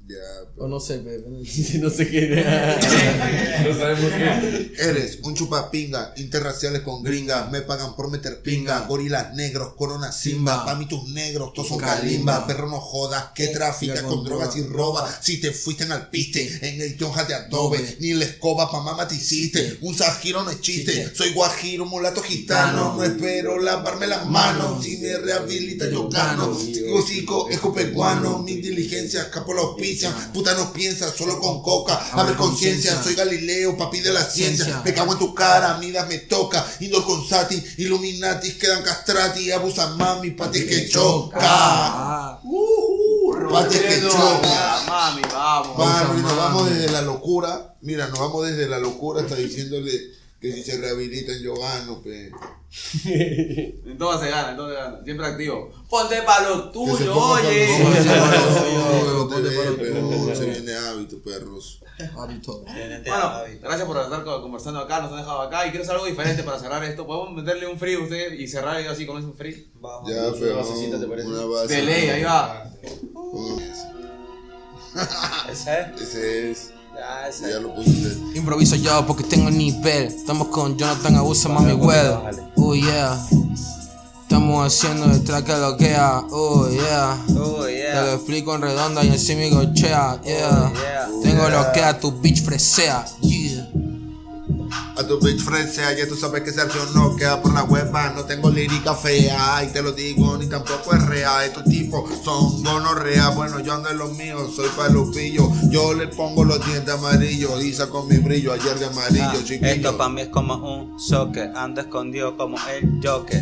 Ya, O no sé, pero... No sé qué. No sabemos qué. Eres un chupapinga, interraciales con gringas, me pagan por meter pinga, gorilas negros, corona simba, pa' mí tus negros, todos son calimba, perro no jodas, que trafica con drogas y roba, si te fuiste en alpiste, en el yonja de adobe, ni la escoba pa' mamá te hiciste, un sajiro no es chiste, soy guajiro, mulato gitano, no espero lavarme las manos, si me rehabilita yo gano, chico chico, esco peruano, mi diligencia escapo la auspicia, puta no piensa, solo con coca, a ver conciencia, soy Galileo, papi de la ciencia, me cago en tu cara, mira me toca, Indor con Sati, Illuminatis quedan castrati, abusan mami, patis que choca, patis que choca, Mami, vamos. mami, nos vamos desde la locura, mira, nos vamos desde la locura hasta diciéndole que si se rehabilitan yo gano, pe. En todo se gana, en todo se gana. Siempre activo. Ponte pa' lo Que se tuyo, pongan pa' oye. los ojos, Sí, no ponte te pa' ve, lo pero tuyo. se viene hábito, perros. Hábito. Bueno, gracias por estar conversando acá, nos han dejado acá y quiero hacer algo diferente para cerrar esto. ¿Podemos meterle un free a usted y cerrar yo así con ese free? Vamos. Ya, pero basecita, ¿te parece? una base. De ley, ahí va. ¿Ese es? Ese es, Ya, ese ya lo pusiste. Improviso yo porque tengo nivel. Estamos con Jonathan Abusa, mami, well. Oh yeah. Estamos haciendo el track que loquea. Oh yeah. Oh, Te lo yeah. explico en redonda y encima me gochea. Yeah. yeah. Tengo lo que a tu bitch fresea. Yeah. A tu bitch fresea, ya tú sabes que Sergio no queda por la hueva. No tengo lírica fea, y te lo digo, ni tampoco es real. Estos tipos son gonorrea. Bueno, yo ando en los míos, soy palupillo. Yo le pongo los dientes amarillos y saco mi brillo ayer de amarillo, Ah, chiquillo. esto pa' mí es como un soccer. Ando escondido como el Joker.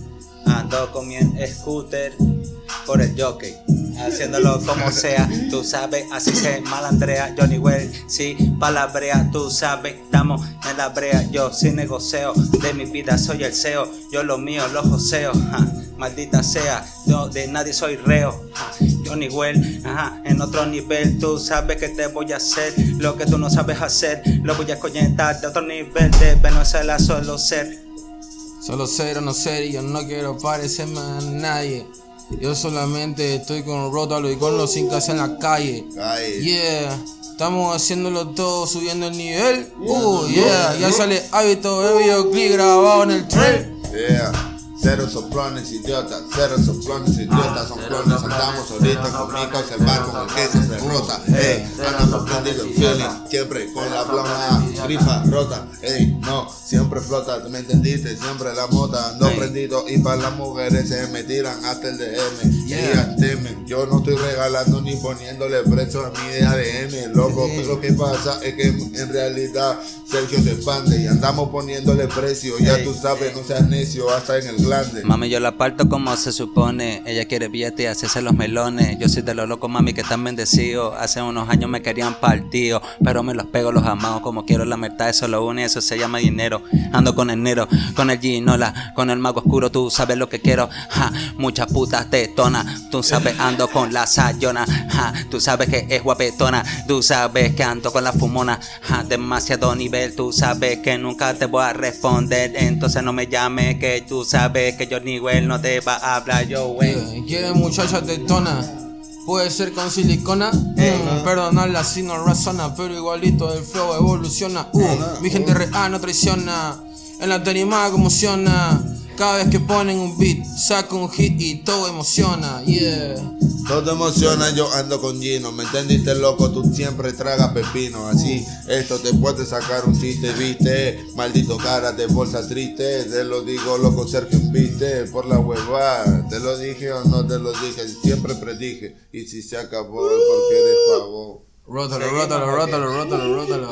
Ando con mi scooter por el jockey. Haciéndolo como sea, tú sabes, así se malandrea. Johnny Well, sí, palabrea, tú sabes, estamos en la brea. Yo sin negocio, de mi vida soy el C E O. Yo lo mío, lo joseo, ja, maldita sea, yo de nadie soy reo, ja. Johnny Well, ajá, en otro nivel, tú sabes que te voy a hacer lo que tú no sabes hacer. Lo voy a conectar de otro nivel de Venezuela, solo ser. Solo ser o no ser, y yo no quiero parecerme a nadie. Yo solamente estoy con Rótalo y con los incas en la calle. Ay, Yeah, estamos haciéndolo todo, subiendo el nivel. Uh, yeah, ya sale hábito, el videoclip grabado en el tren. yeah. Cero soplones, idiotas, cero soplones, idiotas, son clones. Andamos ahorita con mi causa el bar con el que siempre rota. Ey, andamos prendido el feeling, siempre con la plana grifa rota. Ey, no, siempre flota, ¿me entendiste? Siempre la mota, ando prendido y para las mujeres se me tiran hasta el D M. Y ellas temen, yo no estoy regalando ni poniéndole precio a mi A D N, loco. Pero lo que pasa es que en realidad Sergio se expande y andamos poniéndole precio. Ya tú sabes, no seas necio, hasta en el grande. Mami, yo la parto como se supone. Ella quiere billete y hacerse los melones. Yo soy de los locos, mami, que están bendecidos. Hace unos años me querían partido, pero me los pego, los amados como quiero. La verdad, eso lo une, eso se llama dinero. Ando con el Nero, con el Ginola, con el mago oscuro, tú sabes lo que quiero. Ja, muchas putas tetonas, tú sabes, ando con la Sayona. Ja, tú sabes que es guapetona, tú sabes que ando con la fumona. Ja, demasiado nivel, tú sabes que nunca te voy a responder. Entonces no me llames, que tú sabes que yo ni güey no te va a hablar yo, güey. Yeah, ¿quiere muchacha tetona? Puede ser con silicona, mm, perdonarla si no razona, pero igualito el flow evoluciona. Uh, mi gente real no traiciona, en la tarimada conmociona. Cada vez que ponen un beat, saco un hit y todo emociona, yeah. Todo te emociona, yo ando con Gino, ¿me entendiste, loco? Tú siempre tragas pepino, así esto te puede sacar un chiste, ¿viste? Maldito cara de bolsa triste, te lo digo, loco, Sergio, ¿viste? Por la hueva, te lo dije o no te lo dije, siempre predije, y si se acabó es porque eres pavo. Rótalo, rótalo, rótalo, rótalo, rótalo.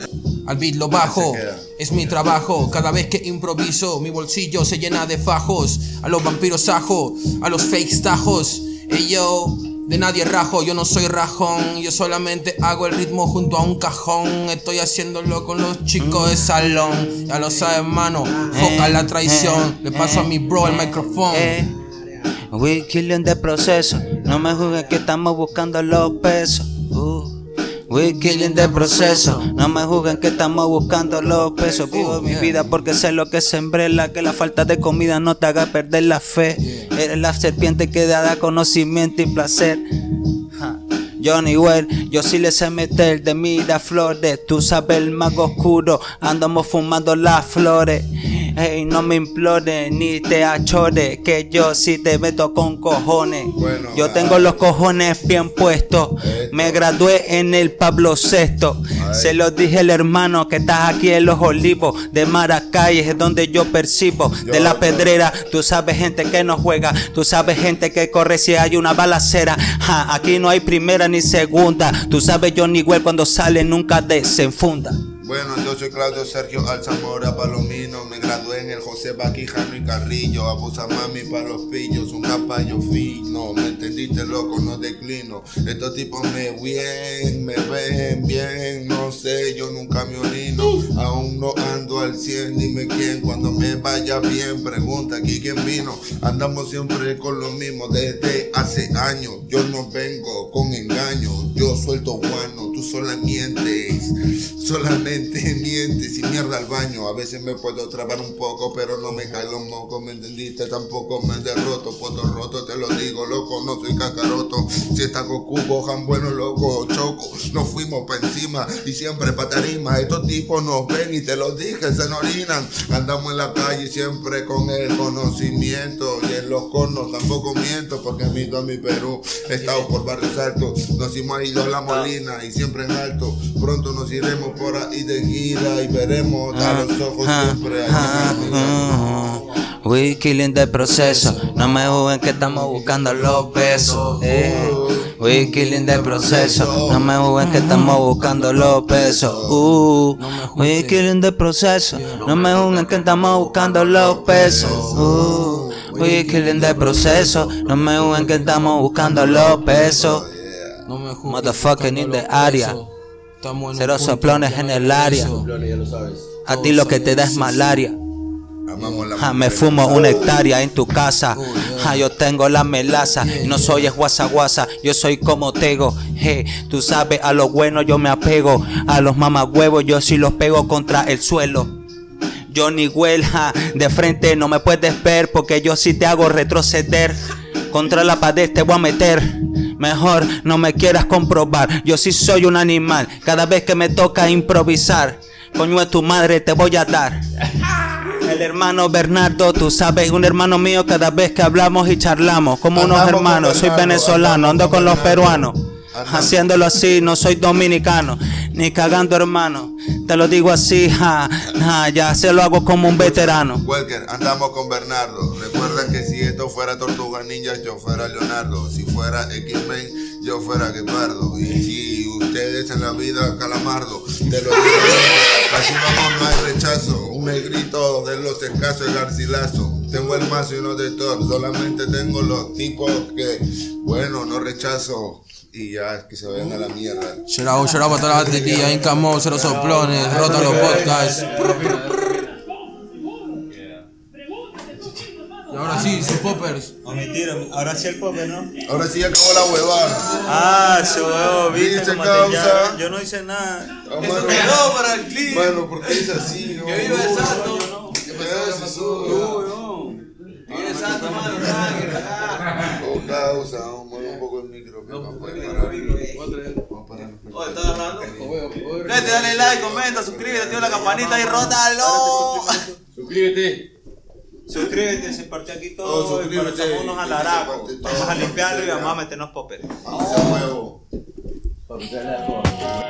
Al beat lo bajo, es mi trabajo. Cada vez que improviso, mi bolsillo se llena de fajos. A los vampiros ajo, a los fakes tajos. Ey yo, de nadie rajo, yo no soy rajón. Yo solamente hago el ritmo junto a un cajón. Estoy haciéndolo con los chicos de salón. Ya lo sabes, mano, foca la traición. Le paso a mi bro el micrófono. We killing de proceso, no me juzguen que estamos buscando los pesos. Uh. We killing de proceso, no me juzguen que estamos buscando los pesos. Vivo mi vida porque sé lo que sembré, la que la falta de comida no te haga perder la fe. Eres la serpiente que da conocimiento y placer. Ja. Johnny Well, yo sí le sé meter de Miraflores. Tú sabes el mago oscuro, andamos fumando las flores. Hey, no me implores ni te achores, que yo sí te meto con cojones. Bueno, Yo tengo los cojones bien puestos. Me gradué en el Pablo sexto. Se lo dije al hermano que estás aquí en Los Olivos. De Maracay es donde yo percibo. De la Pedrera, tú sabes gente que no juega. Tú sabes gente que corre si hay una balacera. Ja, aquí no hay primera ni segunda. Tú sabes Johnny Well cuando sale nunca desenfunda. Bueno, yo soy Claudio Sergio Alzamora Palomino. Me gradué en el José Baquijano y Carrillo. Abusa mami para los pillos, un rapallo fino. Me entendiste, loco, no declino. Estos tipos me bien, me ven bien. No sé, yo nunca me orino. Aún no ando al cien, dime quién. Cuando me vaya bien, pregunta aquí quién vino. Andamos siempre con lo mismo desde hace años. Yo no vengo con engaños. Yo suelto guano, tú sola mientes. Solamente mientes y mierda al baño. A veces me puedo trabar un poco, pero no me caen los mocos. ¿Me entendiste? Tampoco me derroto. Poto roto, te lo digo, loco, no soy cacaroto. Si está Goku, Gohan, bueno, loco, choco. Nos fuimos para encima y siempre pa' tarima. Estos tipos nos ven y te lo dije, se nos orinan. Andamos en la calle siempre con el conocimiento. Y en los cornos tampoco miento, porque miento a mi Perú. He estado por barrios altos. Nos hemos ido a la Molina y siempre en alto. Pronto nos iremos por ahí de gira y veremos a los ojos siempre allí. We killing del proceso, no me juzguen que estamos buscando los pesos. Eh. We killing del proceso, no me juzguen que estamos buscando los pesos. Uh. We killing del proceso, no me juzguen que estamos buscando los pesos. Uh. We killing del proceso, no me juzguen que estamos buscando los pesos. No me juzgues, Motherfucking in the area. Estamos en Cero un punto soplones en el área. Soplones, ya lo sabes. A ti lo que te da es malaria. Amamos la Ja, me mujer. fumo una hectárea en tu casa. Ja, yo tengo la melaza y no soy es guasa guasa. Yo soy como Tego. Hey, tú sabes, a lo bueno yo me apego. A los mamagüevos yo sí los pego contra el suelo. Johnny Well, ja, de frente no me puedes ver porque yo sí te hago retroceder. Contra la pared te voy a meter. Mejor no me quieras comprobar. Yo sí soy un animal. Cada vez que me toca improvisar, coño de tu madre te voy a dar. El hermano Bernardo, tú sabes, un hermano mío cada vez que hablamos y charlamos. Como unos Andamos con hermanos, soy Bernardo, venezolano, ando andamos con con los Bernardo. peruanos. Andamos. Haciéndolo así, no soy dominicano, ni cagando hermano. Te lo digo así, ja, ja, ya se lo hago como un veterano. Welker, andamos con Bernardo. Recuerda que si esto fuera Tortuga Ninja, yo fuera Leonardo. Si fuera X-Men, yo fuera Guepardo. Y si ustedes en la vida Calamardo, te lo digo, así vamos, no hay rechazo. Un negrito de los escasos el Garcilaso. Tengo el mazo y no de Thor. Solamente tengo los tipos que, bueno, no rechazo. Y ya, que se vayan a la mierda. Shout out, shout out para toda la gente aquí, Incamo, Cero Soplones, Rota los podcasts. Y ahora sí, sus poppers. No, mentira, ahora sí el pobre, ¿no? Ahora sí acabó la huevada. Ah, se huevo, viste Viste, cómo te causa. llama. Yo no hice nada. Ah, Eso mano. quedó para el clip. Bueno, ¿por qué es así? Que viva el santo. ¿Qué pasó? Que viva el santo, mano. Tranqui, relaj. Oh, causa, vamos a mover un poco el micro. que no puede parar. Vamos a parar. Oye, ¿estás hablando? Gente, dale like, comenta, suscríbete, activa la campanita y rótalo. Suscríbete. Suscríbete, se partió aquí Oh, todo. Y suscríbete. para echamos unos alaracos. Se partió todo. Vamos a limpiarlo y vamos a meternos popper. Vamos a huevo. Para que sea largo.